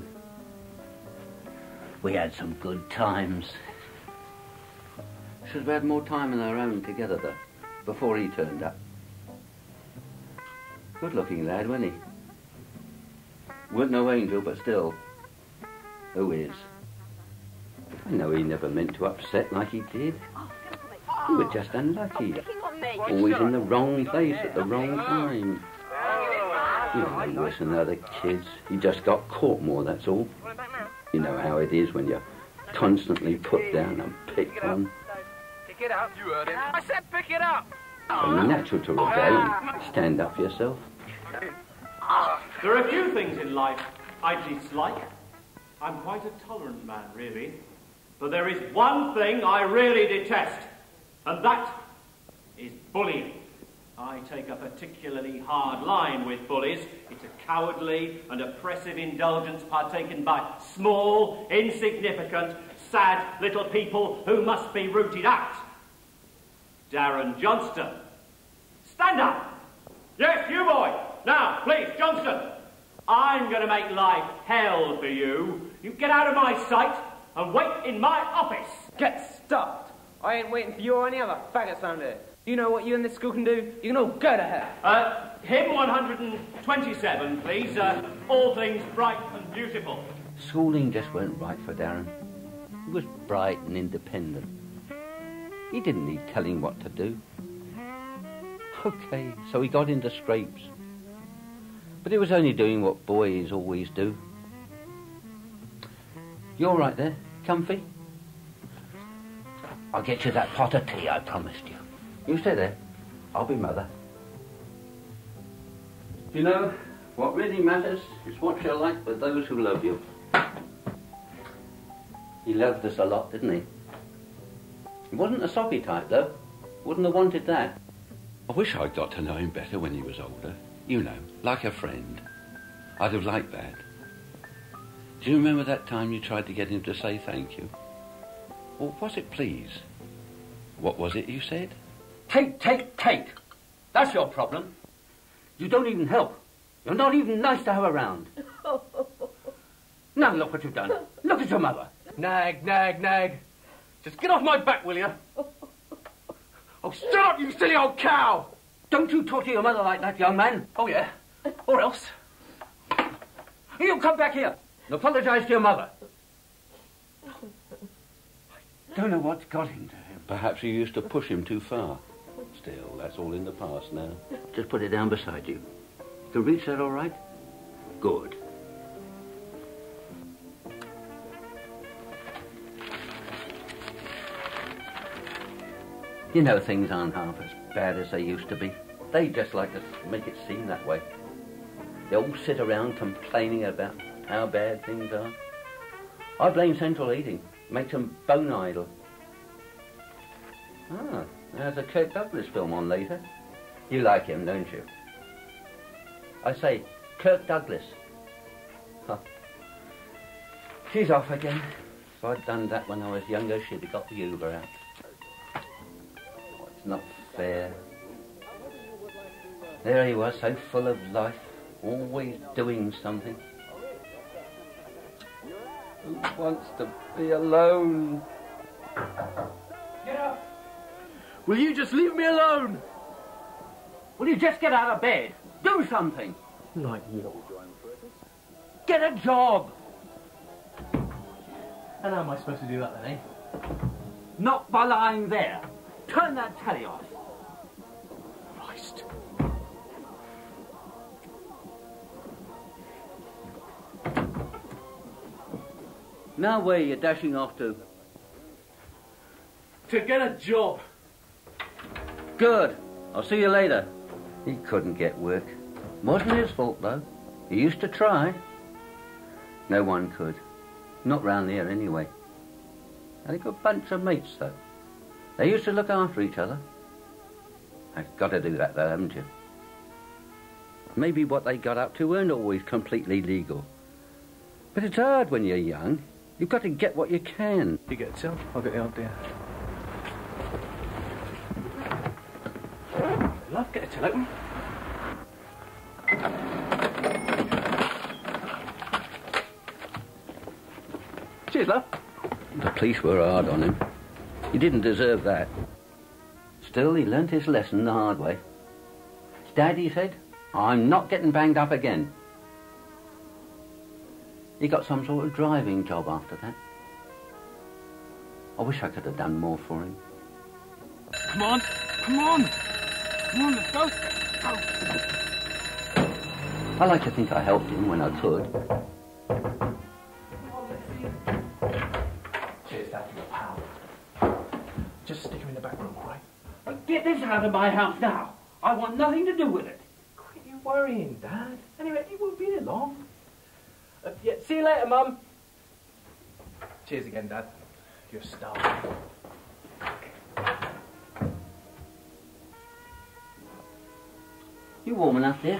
We had some good times. Should have had more time on our own together, though, before he turned up. Good-looking lad, wasn't he? Weren't no angel, but still. Who is? I know he never meant to upset like he did. You were just unlucky. Always in the wrong place at the wrong time. You're no worse than the other kids. You just got caught more, that's all. You know how it is when you're constantly put down and picked on. Pick it up. You heard him. I said pick it up. It's only natural to rebel and stand up for yourself. There are a few things in life I dislike. I'm quite a tolerant man, really. But there is one thing I really detest. And that is bullying. I take a particularly hard line with bullies. It's a cowardly and oppressive indulgence partaken by small, insignificant, sad little people who must be rooted out. Darren Johnston. Stand up. Yes, you boy. Now, please, Johnston. I'm going to make life hell for you. You get out of my sight and wait in my office. Get stuffed. I ain't waiting for you or any other faggots down there. You know what you and this school can do? You can all go to hell. Hymn 127, please. All things bright and beautiful. Schooling just weren't right for Darren. He was bright and independent. He didn't need telling what to do. Okay, so he got into scrapes. But he was only doing what boys always do. You all right there? Comfy? I'll get you that pot of tea I promised you. You stay there. I'll be mother. You know, what really matters is what you're like with those who love you. He loved us a lot, didn't he? He wasn't a soppy type, though. Wouldn't have wanted that. I wish I'd got to know him better when he was older. You know, like a friend. I'd have liked that. Do you remember that time you tried to get him to say thank you? Or was it please? What was it you said? Take. That's your problem. You don't even help. You're not even nice to have around. Now look what you've done. Look at your mother. Nag. Just get off my back, will you? Oh, stop, you silly old cow! Don't you talk to your mother like that, young man. Oh, yeah? Or else? You come back here and apologise to your mother. Don't know what's got into him. Perhaps you used to push him too far. Still, that's all in the past now. Just put it down beside you. You can reach that all right? Good. You know, things aren't half as bad as they used to be. They just like to make it seem that way. They all sit around complaining about how bad things are. I blame central heating. Makes them bone idle. Ah, there's a Kirk Douglas film on later. You like him, don't you? I say, Kirk Douglas. Huh. She's off again. If I'd done that when I was younger, she'd have got the Uber out. Oh, it's not fair. There he was, so full of life, always doing something. Who wants to be alone? Get up! Will you just leave me alone? Will you just get out of bed? Do something. Like what? Get a job. And how am I supposed to do that then, eh? Not by lying there. Turn that telly off. Christ. Now where are you dashing off to? To get a job. Good. I'll see you later. He couldn't get work. Wasn't his fault, though. He used to try. No one could. Not round here, anyway. Had a good bunch of mates, though. They used to look after each other. I've got to do that, though, haven't you? Maybe what they got up to weren't always completely legal. But it's hard when you're young. You've got to get what you can. You get it, Sil. I'll get the idea. Love, get it till open. Cheers, love. The police were hard on him. He didn't deserve that. Still, he learnt his lesson the hard way. Dad, he said, I'm not getting banged up again. He got some sort of driving job after that. I wish I could have done more for him. Come on, let's go. I like to think I helped him when I could. Cheers, Dad, you're a pal. Just stick him in the back room, all right? Get this out of my house now. I want nothing to do with it. Quit you worrying, Dad. Anyway, he won't be there long. Yeah, see you later, Mum. Cheers again, Dad. You're a star. You warm enough, dear?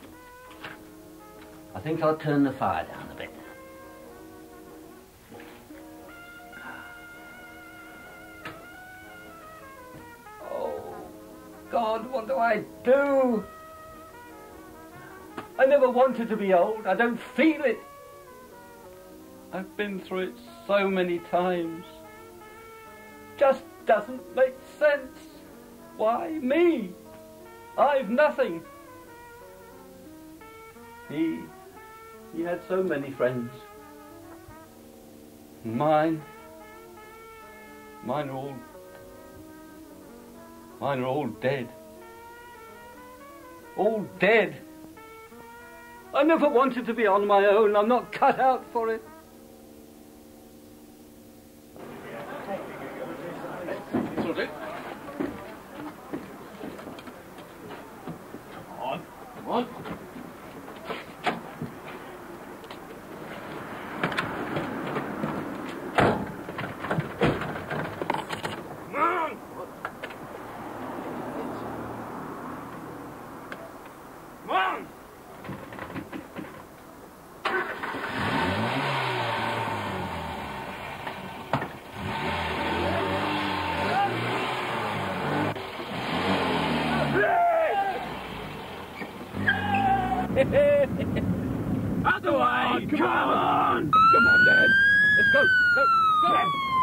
I think I'll turn the fire down a bit. Oh, God, what do I do? I never wanted to be old. I don't feel it. I've been through it so many times. Just doesn't make sense. Why me? I've nothing. He had so many friends. Mine are all dead. All dead. I never wanted to be on my own. I'm not cut out for it. Come on. Come on. Out the way! Come on! Come on, Dad. Let's go. Go. Go.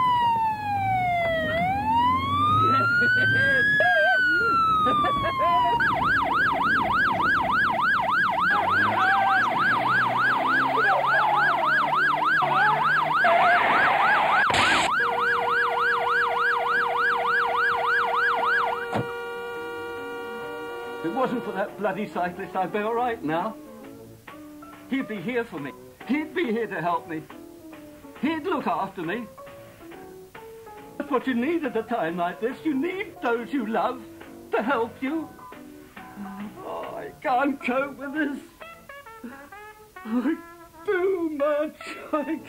If it wasn't for that bloody cyclist, I'd be all right now. He'd be here for me. He'd be here to help me. He'd look after me. That's what you need at a time like this. You need those you love to help you. Oh, I can't cope with this. Oh, too much. I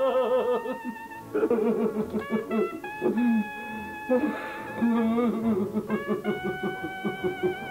can't.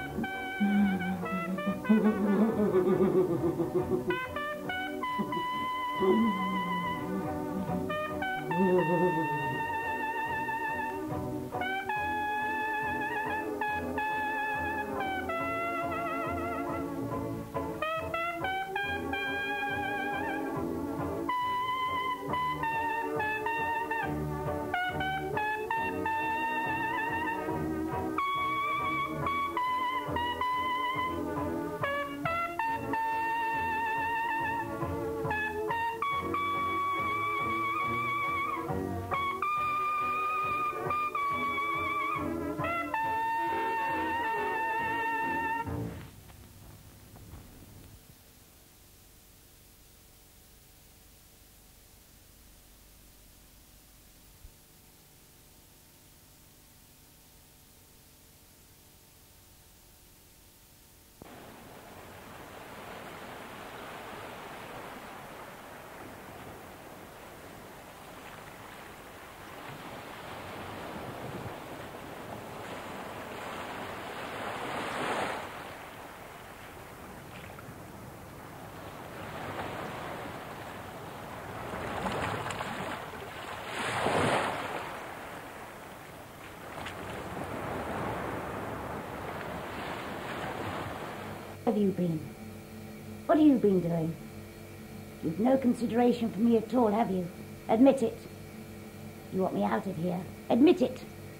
Where have you been? What have you been doing? You've no consideration for me at all, have you? Admit it. You want me out of here. Admit it.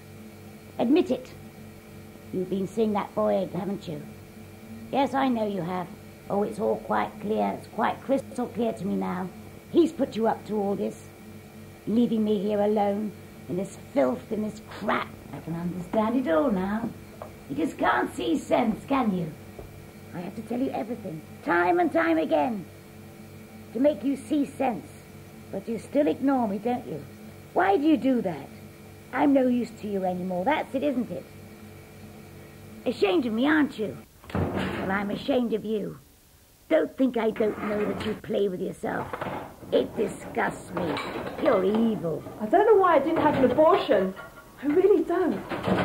Admit it. You've been seeing that boy, haven't you? Yes, I know you have. Oh, it's all quite clear. It's quite crystal clear to me now. He's put you up to all this. Leaving me here alone, in this filth, in this crap. I can understand it all now. You just can't see sense, can you? I have to tell you everything, time and time again, to make you see sense. But you still ignore me, don't you? Why do you do that? I'm no use to you anymore. That's it, isn't it? Ashamed of me, aren't you? Well, I'm ashamed of you. Don't think I don't know that you play with yourself. It disgusts me. You're evil. I don't know why I didn't have an abortion. I really don't.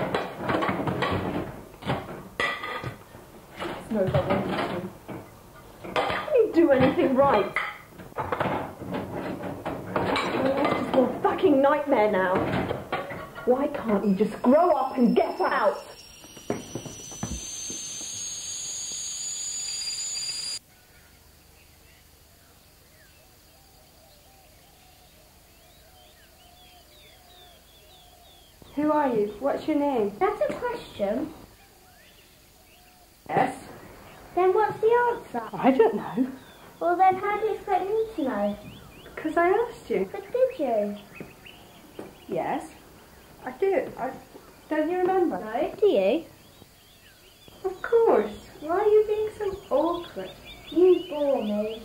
No, that wasn't true. I didn't do anything right. My life's just one fucking nightmare now. Why can't you just grow up and get out? Who are you? What's your name? That's a question. Yes. Then what's the answer? I don't know. Well, then how do you expect me to know? Because I asked you. But did you? Yes. I did. Don't you remember? No. Do you? Of course. Why are you being so awkward? You bore me.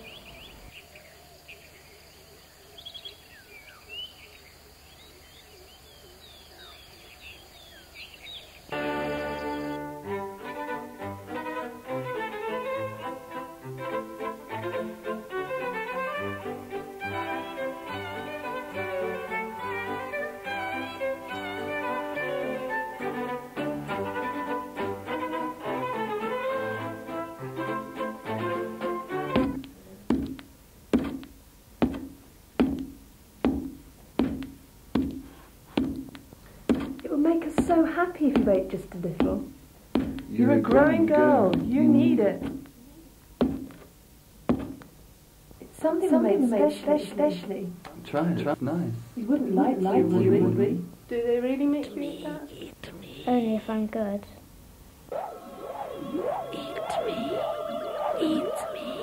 Make us so happy if you ate just a little. You're a growing girl. You need it. It's something we made specially. Try it. Nice. You wouldn't like to, would we? Do they really make you eat that? Only if I'm good. Eat me. Eat me.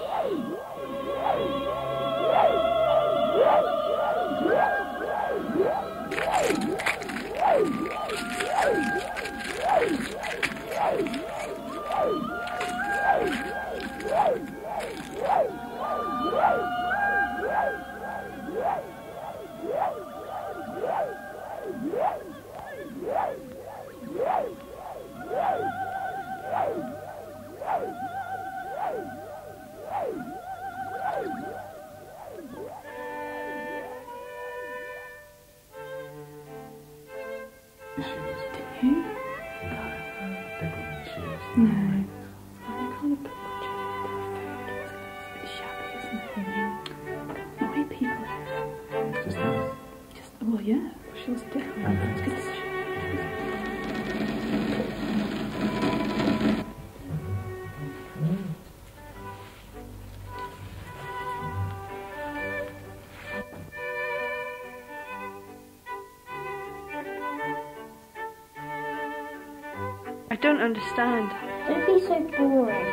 I don't understand. Don't be so boring.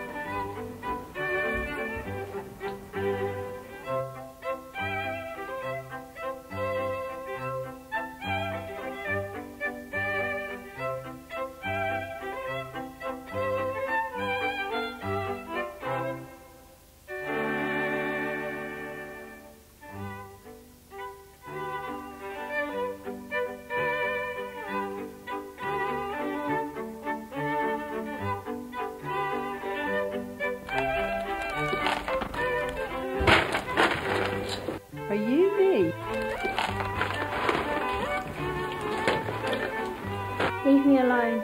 Are you me? Leave me alone.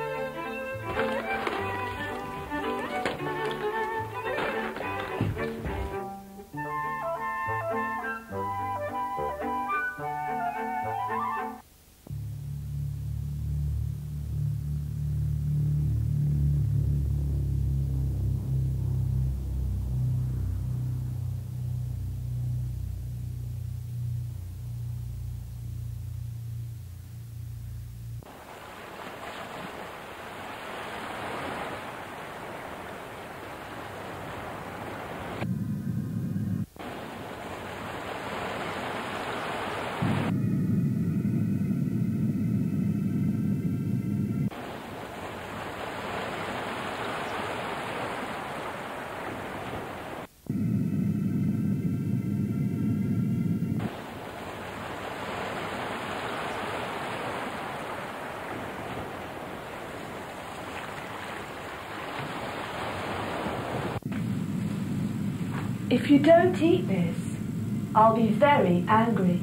If you don't eat this, I'll be very angry.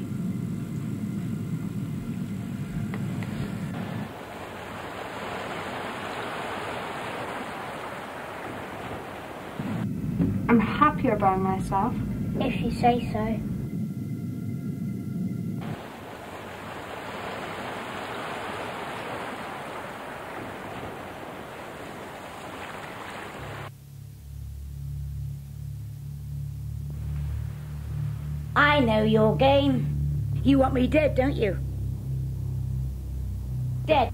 I'm happier by myself. If you say so. I know your game. You want me dead, don't you? Dead.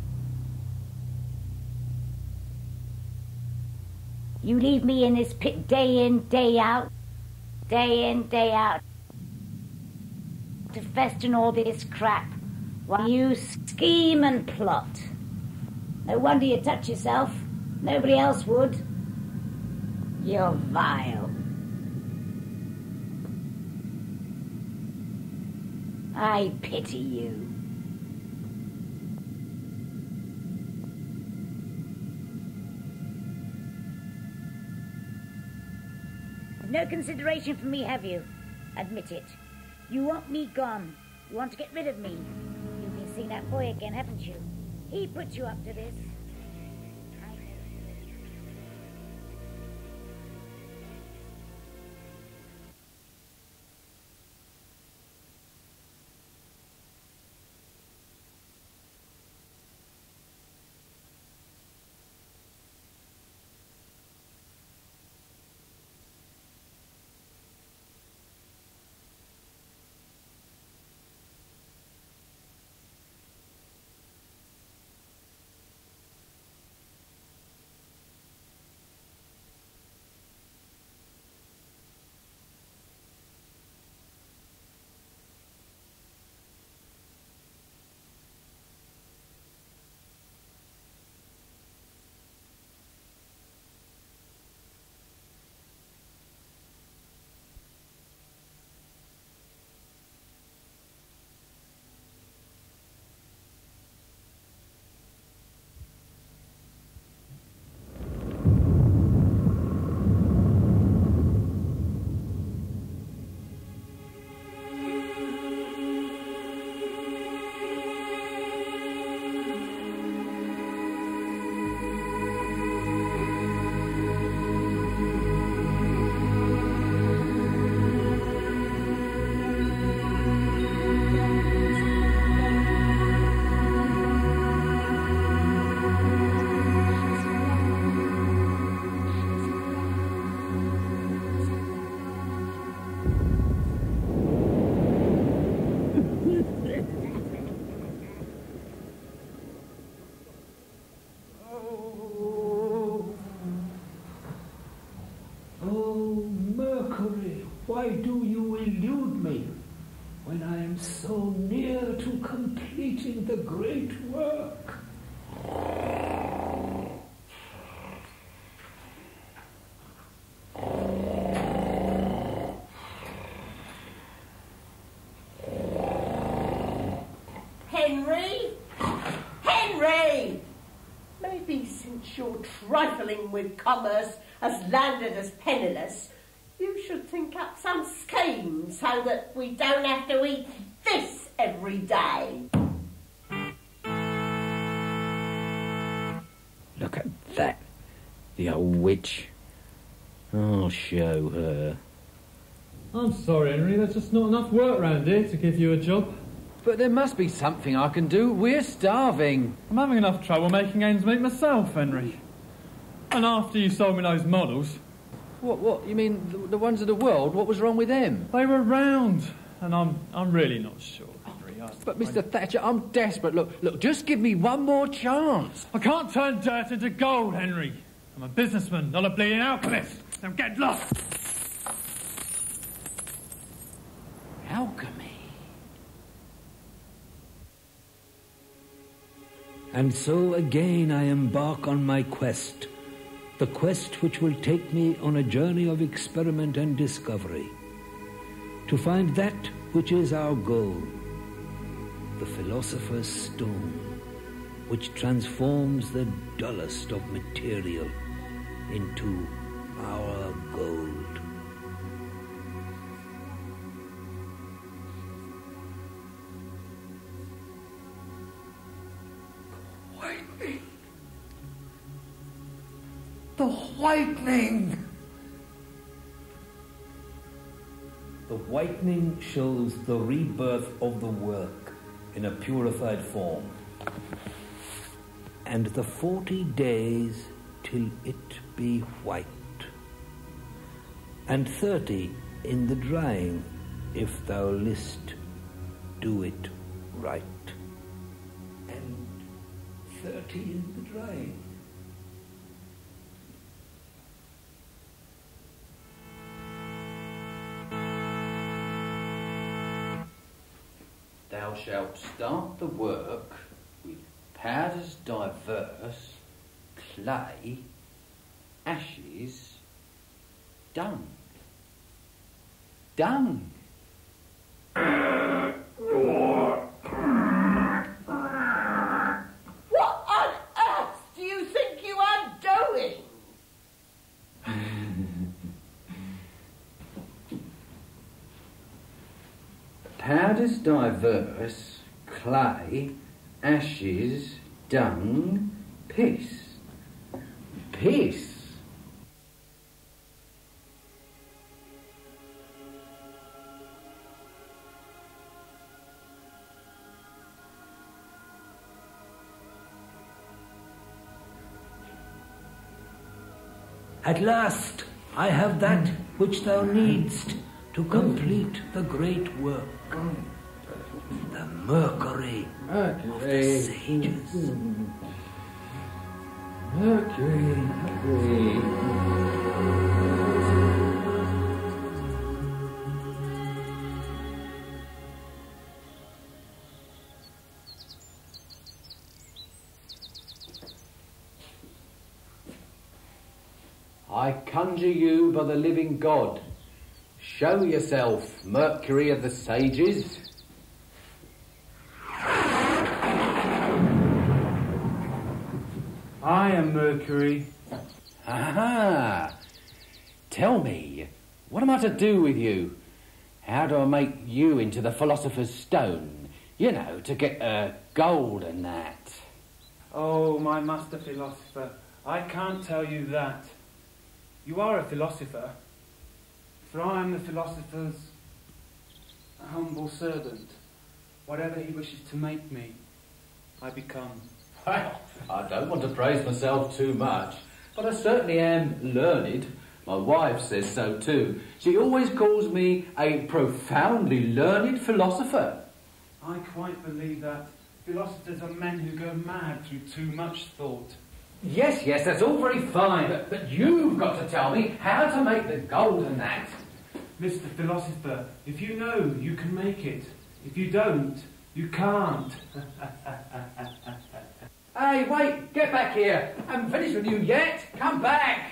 You leave me in this pit day in, day out, to fester in all this crap, while you scheme and plot. No wonder you touch yourself. Nobody else would. You're vile. I pity you. No consideration for me, have you? Admit it. You want me gone. You want to get rid of me. You've been seeing that boy again, haven't you? He put you up to this. Why do you elude me when I am so near to completing the great work? Henry? Henry! Maybe since you're trifling with commerce as landed as penniless, you should think up some scheme so that we don't have to eat this every day. Look at that. The old witch. I'll show her. I'm sorry, Henry, there's just not enough work round here to give you a job. But there must be something I can do. We're starving. I'm having enough trouble making ends meet myself, Henry. And after you sold me those models... What? You mean the ones of the world? What was wrong with them? They were round, and I'm really not sure, Henry. But Mr. Thatcher, I'm desperate. Look, just give me one more chance. I can't turn dirt into gold, Henry. I'm a businessman, not a bleeding alchemist. Now get lost. Alchemy. And so again I embark on my quest, the quest which will take me on a journey of experiment and discovery, to find that which is our goal, the philosopher's stone, which transforms the dullest of material into our gold. The whitening! The whitening shows the rebirth of the work in a purified form, and the 40 days till it be white, and 30 in the drying, if thou list do it right, and 30 in the drying. Thou shalt start the work with powders diverse, clay, ashes, Dung. Dung. What on earth do you think you are doing? Powders diverse, clay, ashes, dung, piss. Piss? At last I have that which thou needst to complete the great work. The mercury of the sages. Mercury. I conjure you by the living God, show yourself, Mercury of the sages. I am Mercury. Aha! Tell me, what am I to do with you? How do I make you into the Philosopher's Stone? You know, to get gold and that. Oh, my master philosopher, I can't tell you that. You are a philosopher, for I am the philosopher's humble servant. Whatever he wishes to make me, I become. Well, I don't want to praise myself too much, but I certainly am learned. My wife says so too. She always calls me a profoundly learned philosopher. I quite believe that. Philosophers are men who go mad through too much thought. Yes, that's all very fine, but you've got to tell me how to make the gold and that. Mr. Philosopher, if you know, you can make it. If you don't, you can't. Hey, wait, get back here. I haven't finished with you yet. Come back.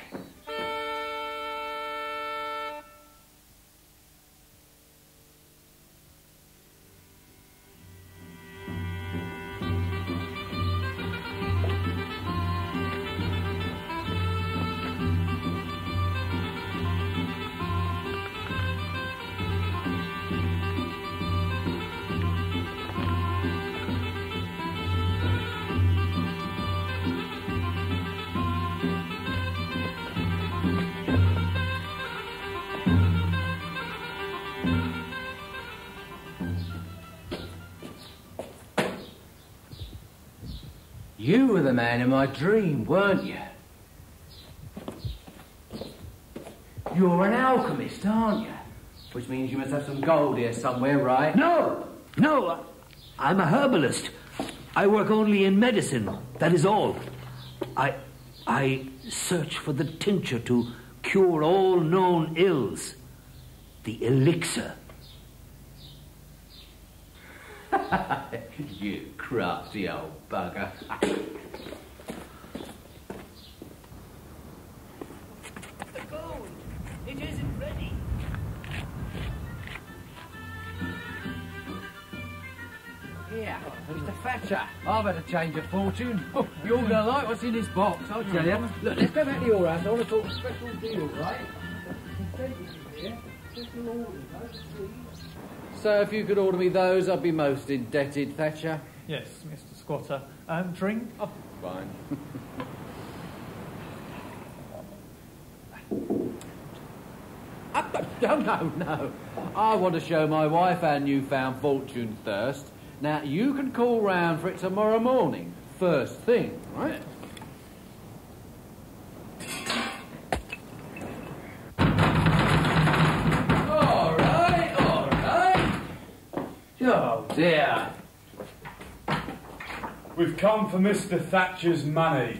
You were the man in my dream, weren't you? You're an alchemist, aren't you? Which means you must have some gold here somewhere, right? No, I'm a herbalist. I work only in medicine, that is all. I search for the tincture to cure all known ills. The elixir. You crafty old bugger. The gold, it isn't ready. Here, Mr. Thatcher, I've had a change of fortune. Oh, you're going to like what's in this box, I'll tell you. Look, let's go back to your house. I want to talk a special deal, right? Here. Special orders, So if you could order me those, I'd be most indebted, Thatcher. Yes, Mr. Squatter. Drink? Oh, fine. No. I want to show my wife our newfound fortune thirst. Now, you can call round for it tomorrow morning, first thing, right? All right. Oh, dear. We've come for Mr. Thatcher's money.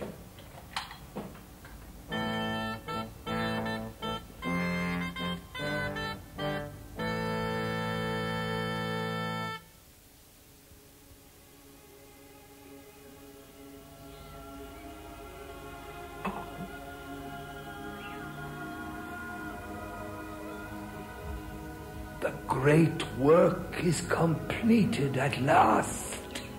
The great work is completed at last.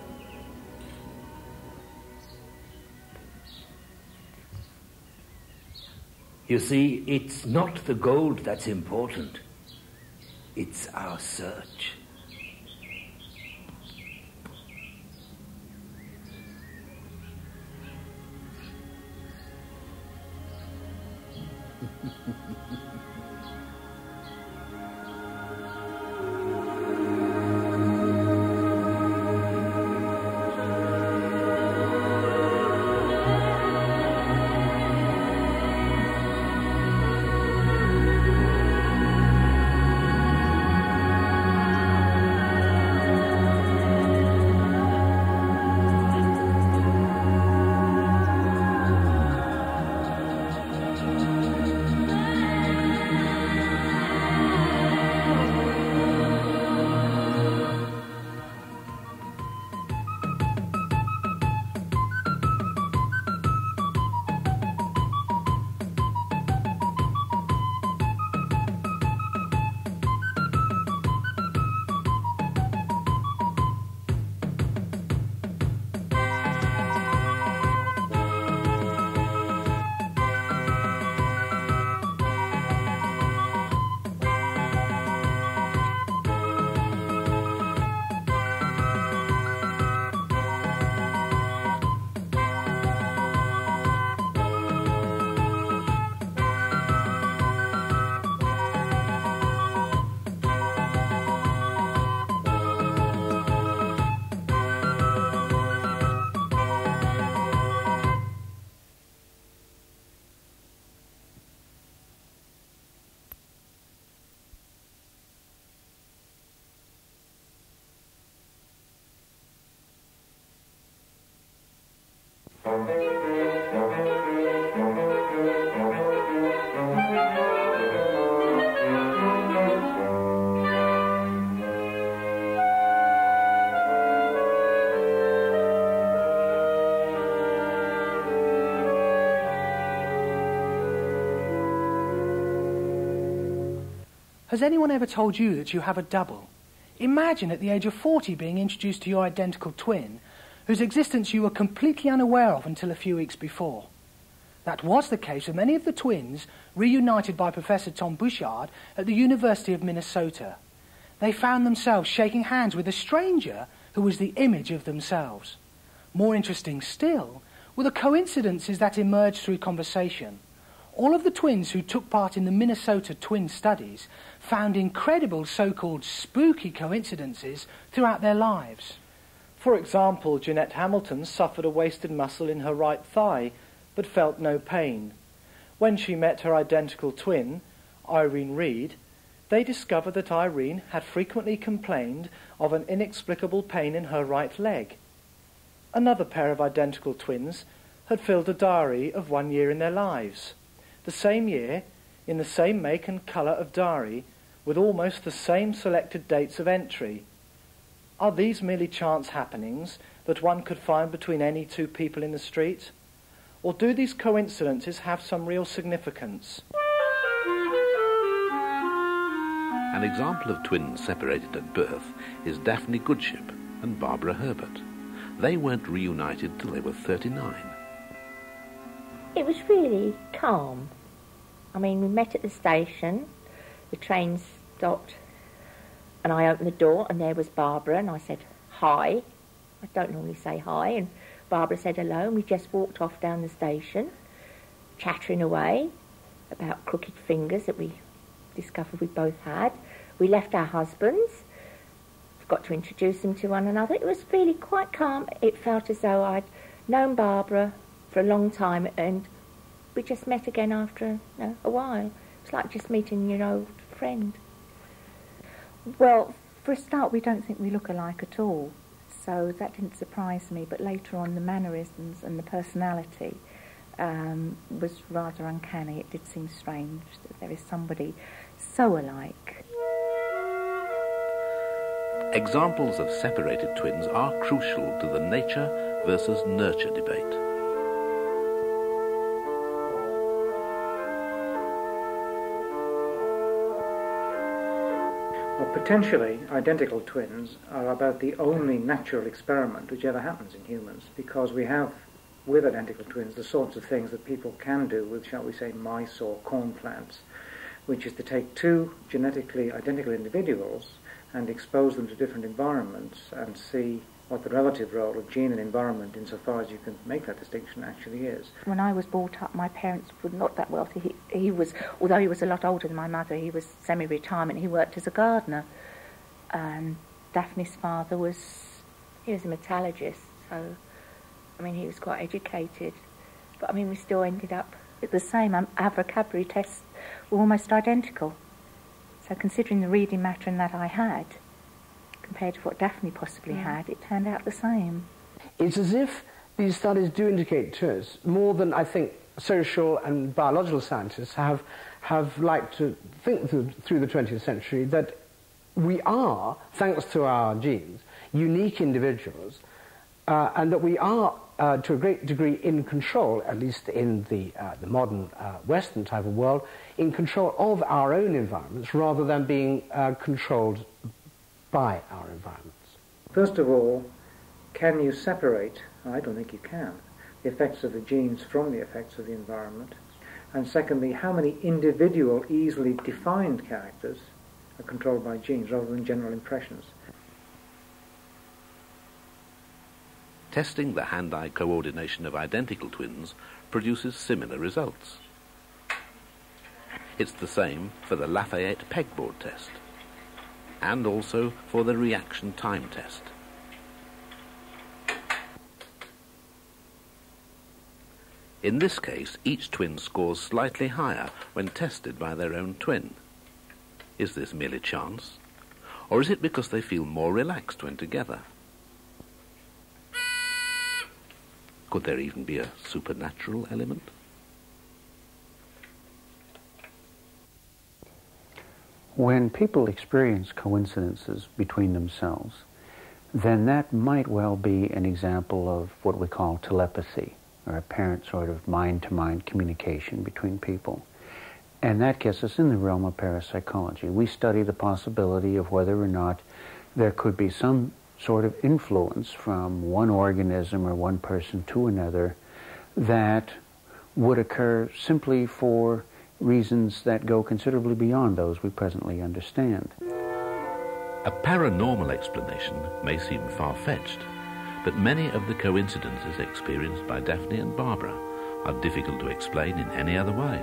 You see, it's not the gold that's important. It's our search. Has anyone ever told you that you have a double? Imagine at the age of 40 being introduced to your identical twin, whose existence you were completely unaware of until a few weeks before. That was the case with many of the twins reunited by Professor Tom Bouchard at the University of Minnesota. They found themselves shaking hands with a stranger who was the image of themselves. More interesting still were the coincidences that emerged through conversation. All of the twins who took part in the Minnesota twin studies found incredible so-called spooky coincidences throughout their lives. For example, Jeanette Hamilton suffered a wasted muscle in her right thigh, but felt no pain. When she met her identical twin, Irene Reed, they discovered that Irene had frequently complained of an inexplicable pain in her right leg. Another pair of identical twins had filled a diary of 1 year in their lives. The same year, in the same make and colour of diary, with almost the same selected dates of entry. Are these merely chance happenings that one could find between any two people in the street? Or do these coincidences have some real significance? An example of twins separated at birth is Daphne Goodship and Barbara Herbert. They weren't reunited till they were 39. It was really calm. I mean, we met at the station, the train stopped, and I opened the door, and there was Barbara, and I said, hi. I don't normally say hi, and Barbara said hello, and we just walked off down the station, chattering away about crooked fingers that we discovered we both had. We left our husbands, got to introduce them to one another. It was really quite calm. It felt as though I'd known Barbara for a long time, and we just met again after a while. It's like just meeting your old friend. Well, for a start, we don't think we look alike at all, so that didn't surprise me, but later on the mannerisms and the personality was rather uncanny. It did seem strange that there is somebody so alike. Examples of separated twins are crucial to the nature versus nurture debate. potentially identical twins are about the only natural experiment which ever happens in humans, because we have, with identical twins, the sorts of things that people can do with, shall we say, mice or corn plants, which is to take two genetically identical individuals and expose them to different environments and see what the relative role of gene and environment, insofar as you can make that distinction, actually is. When I was brought up, my parents were not that wealthy. He was, although he was a lot older than my mother, he was semi-retirement. He worked as a gardener. And Daphne's father he was a metallurgist, so, I mean, he was quite educated. But, I mean, we still ended up with the same. Our vocabulary tests were almost identical. So considering the reading matter that I had, compared to what Daphne possibly had, it turned out the same. It's as if these studies do indicate to us, more than I think social and biological scientists have liked to think through the 20th century, that we are, thanks to our genes, unique individuals, and that we are, to a great degree, in control, at least in the modern Western type of world, in control of our own environments rather than being controlled by our environments. First of all, can you separate, I don't think you can, the effects of the genes from the effects of the environment? And secondly, how many individual, easily defined characters are controlled by genes rather than general impressions? Testing the hand-eye coordination of identical twins produces similar results. It's the same for the Lafayette pegboard test, and also for the reaction time test. In this case, each twin scores slightly higher when tested by their own twin. Is this merely chance? Or is it because they feel more relaxed when together? Could there even be a supernatural element? When people experience coincidences between themselves, then that might well be an example of what we call telepathy, or apparent sort of mind-to-mind communication between people. And that gets us in the realm of parapsychology. We study the possibility of whether or not there could be some sort of influence from one organism or one person to another that would occur simply for reasons that go considerably beyond those we presently understand. A paranormal explanation may seem far-fetched, but many of the coincidences experienced by Daphne and Barbara are difficult to explain in any other way.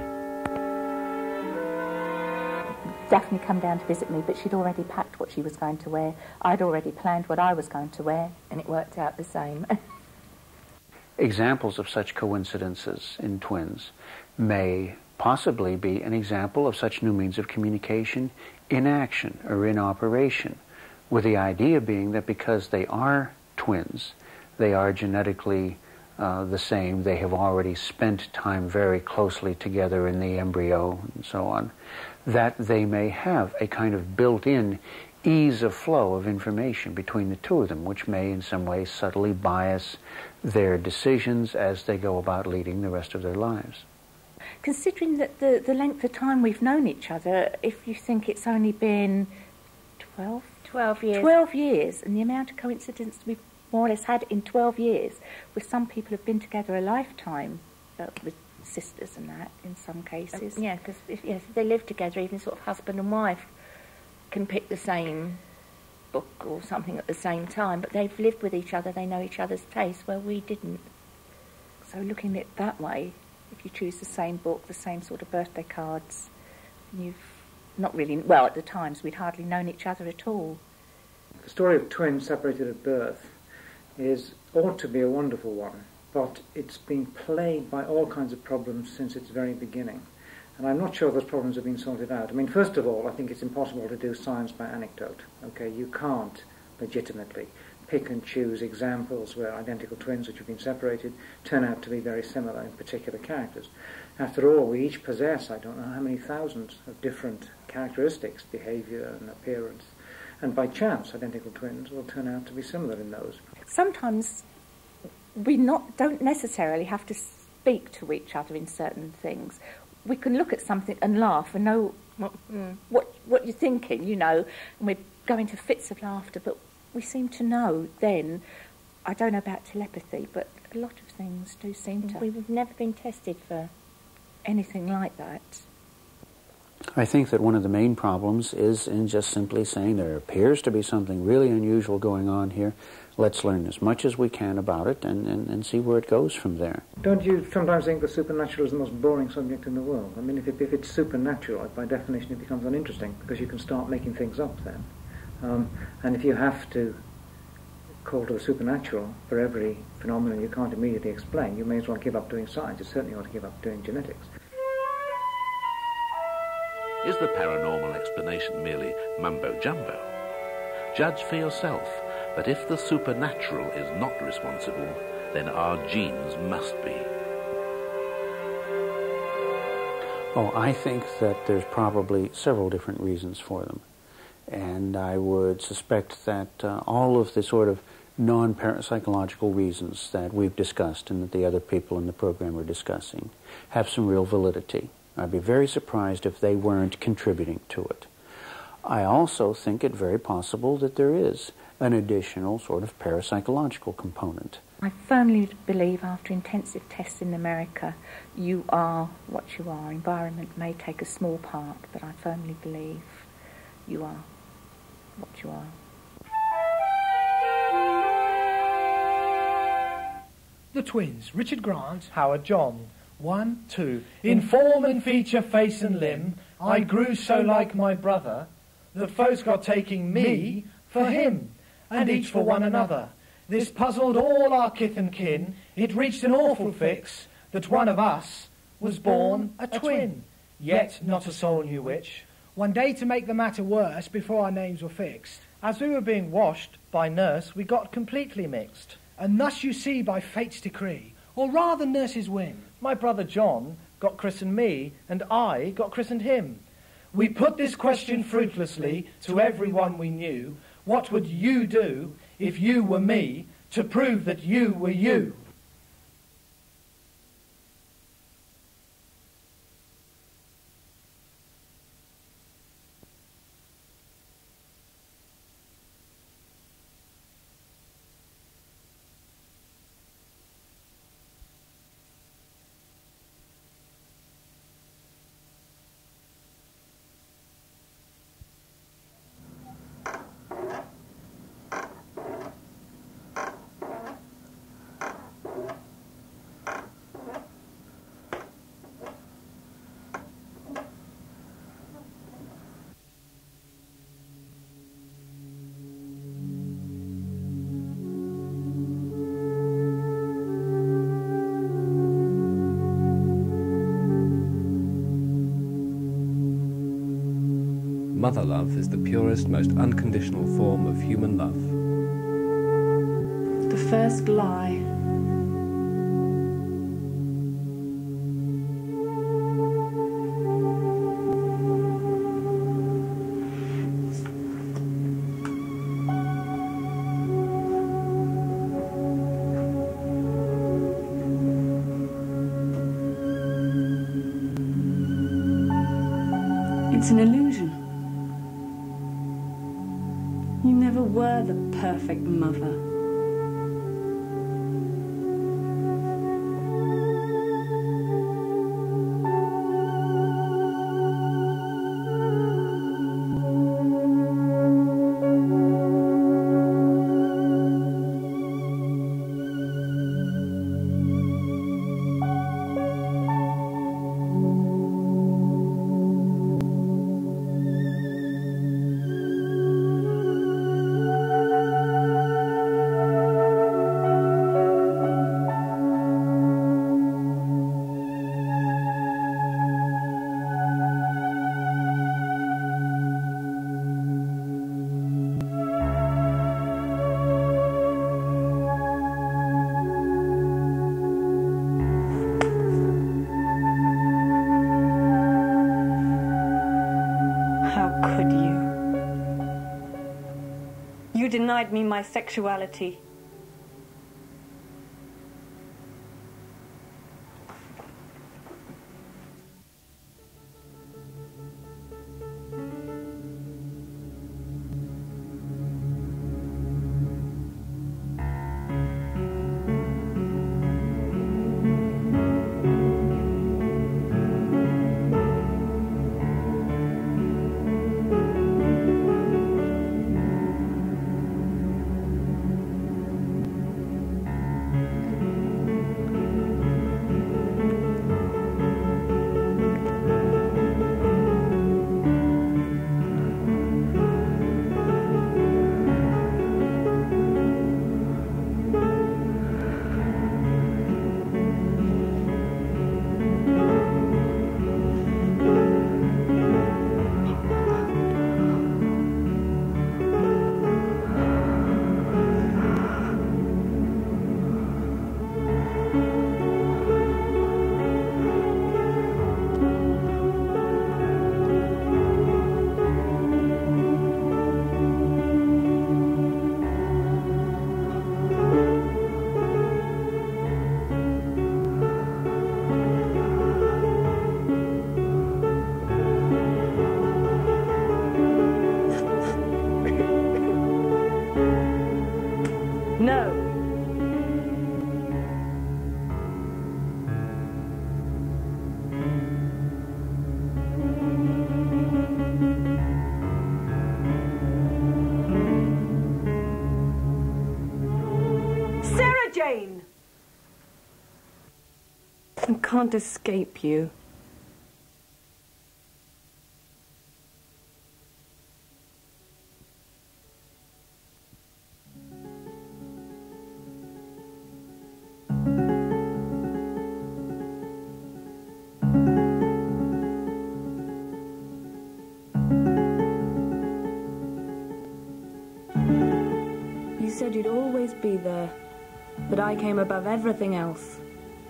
Daphne came down to visit me, but she'd already packed what she was going to wear. I'd already planned what I was going to wear, and it worked out the same. Examples of such coincidences in twins may possibly be an example of such new means of communication in action or in operation, with the idea being that because they are twins, they are genetically the same, they have already spent time very closely together in the embryo and so on, that they may have a kind of built-in ease of flow of information between the two of them, which may in some way subtly bias their decisions as they go about leading the rest of their lives. Considering that the length of time we've known each other, if you think it's only been 12 years. 12 years, and the amount of coincidence we've more or less had in 12 years, with some people who've been together a lifetime, with sisters and that, in some cases. Yeah, because if they live together, even sort of husband and wife can pick the same book or something at the same time, but they've lived with each other, they know each other's taste, where we didn't. So looking at it that way, if you choose the same book, the same sort of birthday cards, you've not really, well, at the times we'd hardly known each other at all. The story of twins separated at birth ought to be a wonderful one, but it's been plagued by all kinds of problems since its very beginning. And I'm not sure those problems have been sorted out. I mean, first of all, I think it's impossible to do science by anecdote. Okay, you can't legitimately pick and choose examples where identical twins which have been separated turn out to be very similar in particular characters. After all, we each possess, I don't know how many thousands of different characteristics, behaviour and appearance, and by chance identical twins will turn out to be similar in those. Sometimes we don't necessarily have to speak to each other in certain things. We can look at something and laugh and know what you're thinking, you know, and we'd go into fits of laughter, but we seem to know then, I don't know about telepathy, but a lot of things do seem to. We've never been tested for anything like that. I think that one of the main problems is in just simply saying there appears to be something really unusual going on here. Let's learn as much as we can about it and see where it goes from there. Don't you sometimes think the supernatural is the most boring subject in the world? I mean, if it's supernatural, by definition it becomes uninteresting, because you can start making things up then. And if you have to call to the supernatural for every phenomenon you can't immediately explain, you may as well give up doing science. You certainly ought to give up doing genetics. Is the paranormal explanation merely mumbo-jumbo? Judge for yourself, but if the supernatural is not responsible, then our genes must be. Oh, I think that there's probably several different reasons for them. And I would suspect that all of the sort of non-parapsychological reasons that we've discussed and that the other people in the program are discussing have some real validity. I'd be very surprised if they weren't contributing to it. I also think it very possible that there is an additional sort of parapsychological component. I firmly believe after intensive tests in America, you are what you are. Environment may take a small part, but I firmly believe you are what you are. The twins, Richard Grant, Howard John. 1, 2. In form and feature, face and limb, I grew so like my brother, that folks got taking me for him, and each for one another. This puzzled all our kith and kin. It reached an awful fix, that one of us was born a twin. Yet not a soul knew which. One day, to make the matter worse, before our names were fixed, as we were being washed by nurse, we got completely mixed. And thus you see, by fate's decree, or rather nurse's whim, my brother John got christened me, and I got christened him. We put this question fruitlessly to everyone we knew. What would you do if you were me, to prove that you were you? Mother love is the purest, most unconditional form of human love. The first lie. It's an illusion. You never were the perfect mother. You denied me my sexuality. Sarah Jane! I can't escape you. You said you'd always be there, that I came above everything else.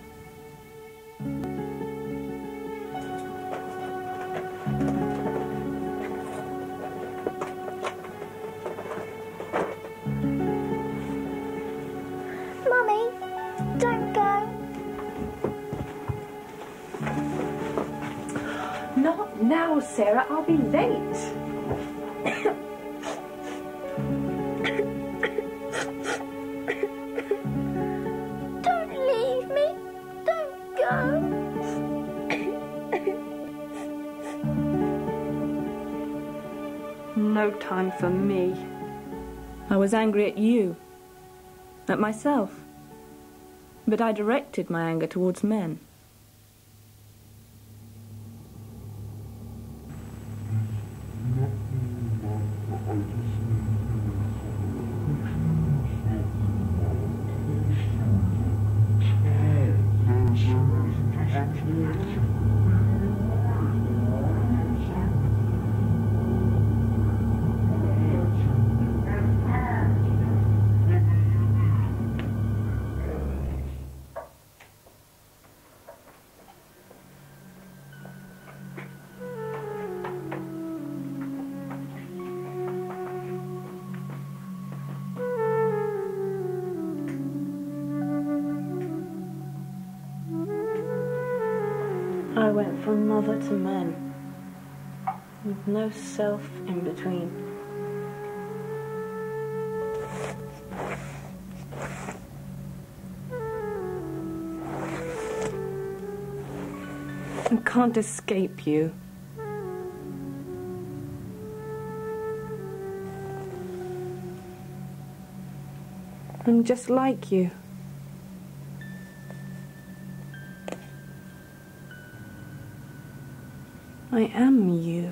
Mummy, don't go. Not now, Sarah. I'll be late. Don't leave me. Don't go. No time for me. I was angry at you. At myself. But I directed my anger towards men. I went from mother to man, with no self in between. I can't escape you. I'm just like you. I am you.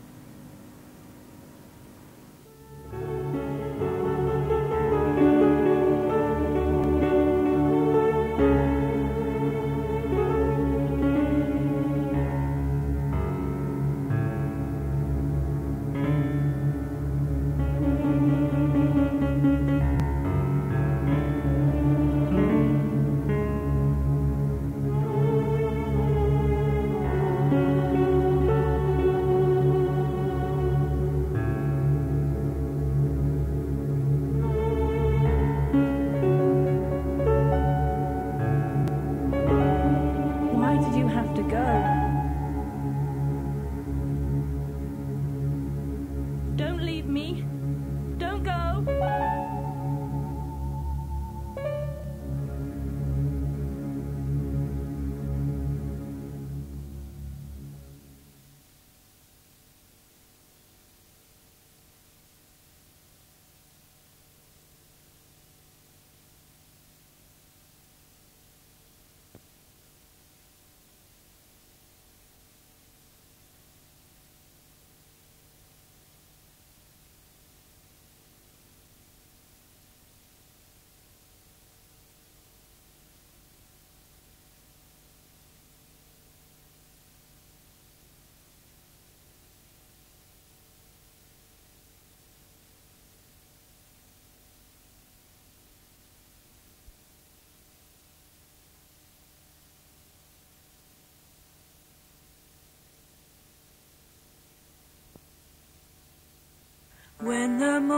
When the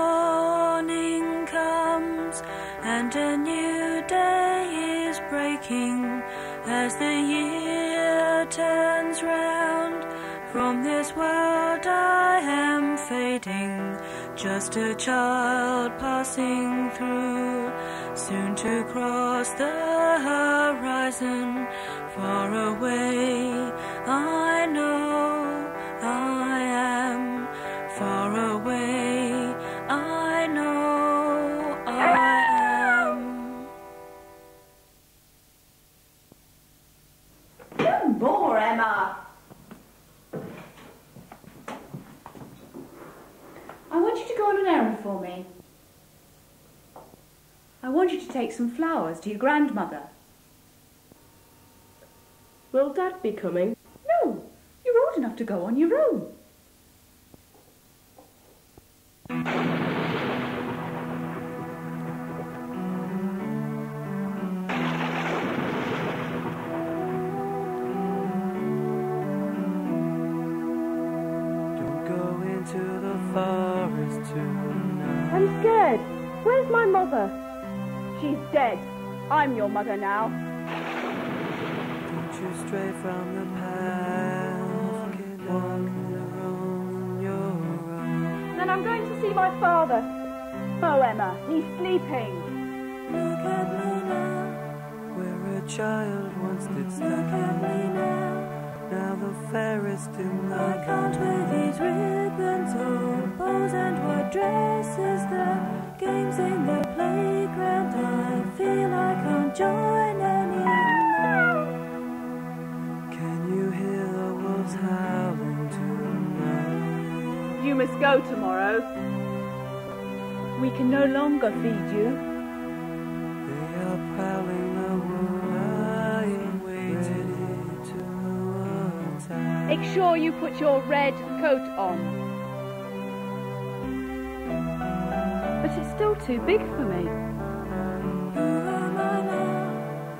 morning comes and a new day is breaking, as the year turns round, from this world I am fading, just a child passing through, soon to cross the horizon, far away I know I am, far away I know I am. for me? I want you to take some flowers to your grandmother. Will Dad be coming? No, you're old enough to go on your own. I'm scared. Where's my mother? She's dead. I'm your mother now. Don't you stray from the path, walking on your own. Then I'm going to see my father. Oh, Emma, he's sleeping. Look at me now, where a child once did stand. Look at me now, now the fairest in the I can't wear these ribbons or bows and white dresses. The games in the playground, I feel I can't join anymore. Can you hear the wolves howling tonight? You must go tomorrow. We can no longer feed you. They are prowling the wood, lying waiting to attack. Make sure you put your red coat on. But it's still too big for me. Who am I now?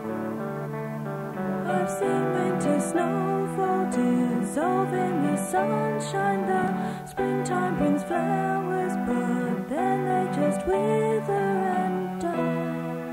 I've seen winter snowfall dissolve in the sunshine. The springtime brings flowers, but then they just wither and die.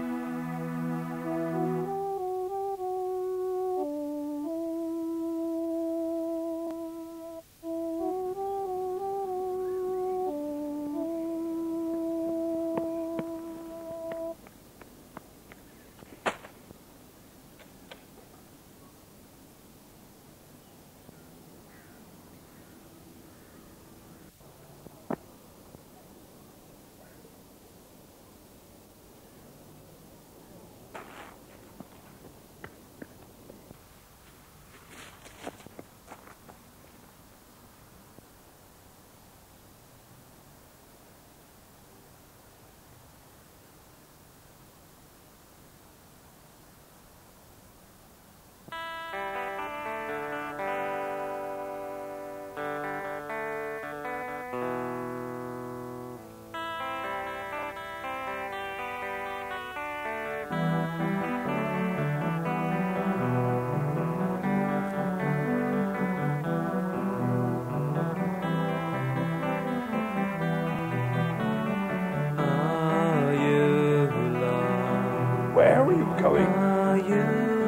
Where are you going? Are you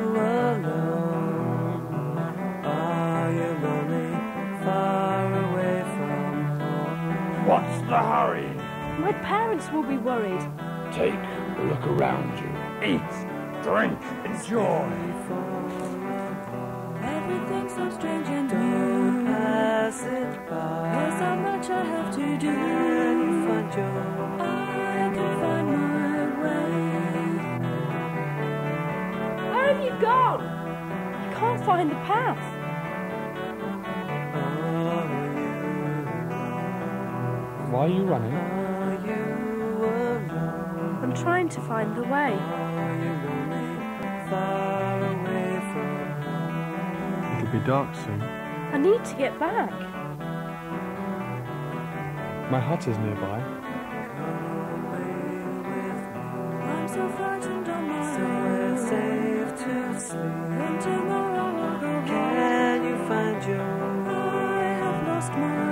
alone? Are you lonely, far away from home? What's the hurry? My parents will be worried. Take a look around you. Eat, drink, enjoy. Everything's so strange and Don't new. pass it by. There's so much I have to do. Can you find your I can find my way. Where have you gone? I can't find the path. Why are you running? I'm trying to find the way. It'll be dark soon. I need to get back. My hut is nearby. I'm so frightened on my somewhere own. safe to sleep. And tomorrow I'll go home. Can you find your I have lost my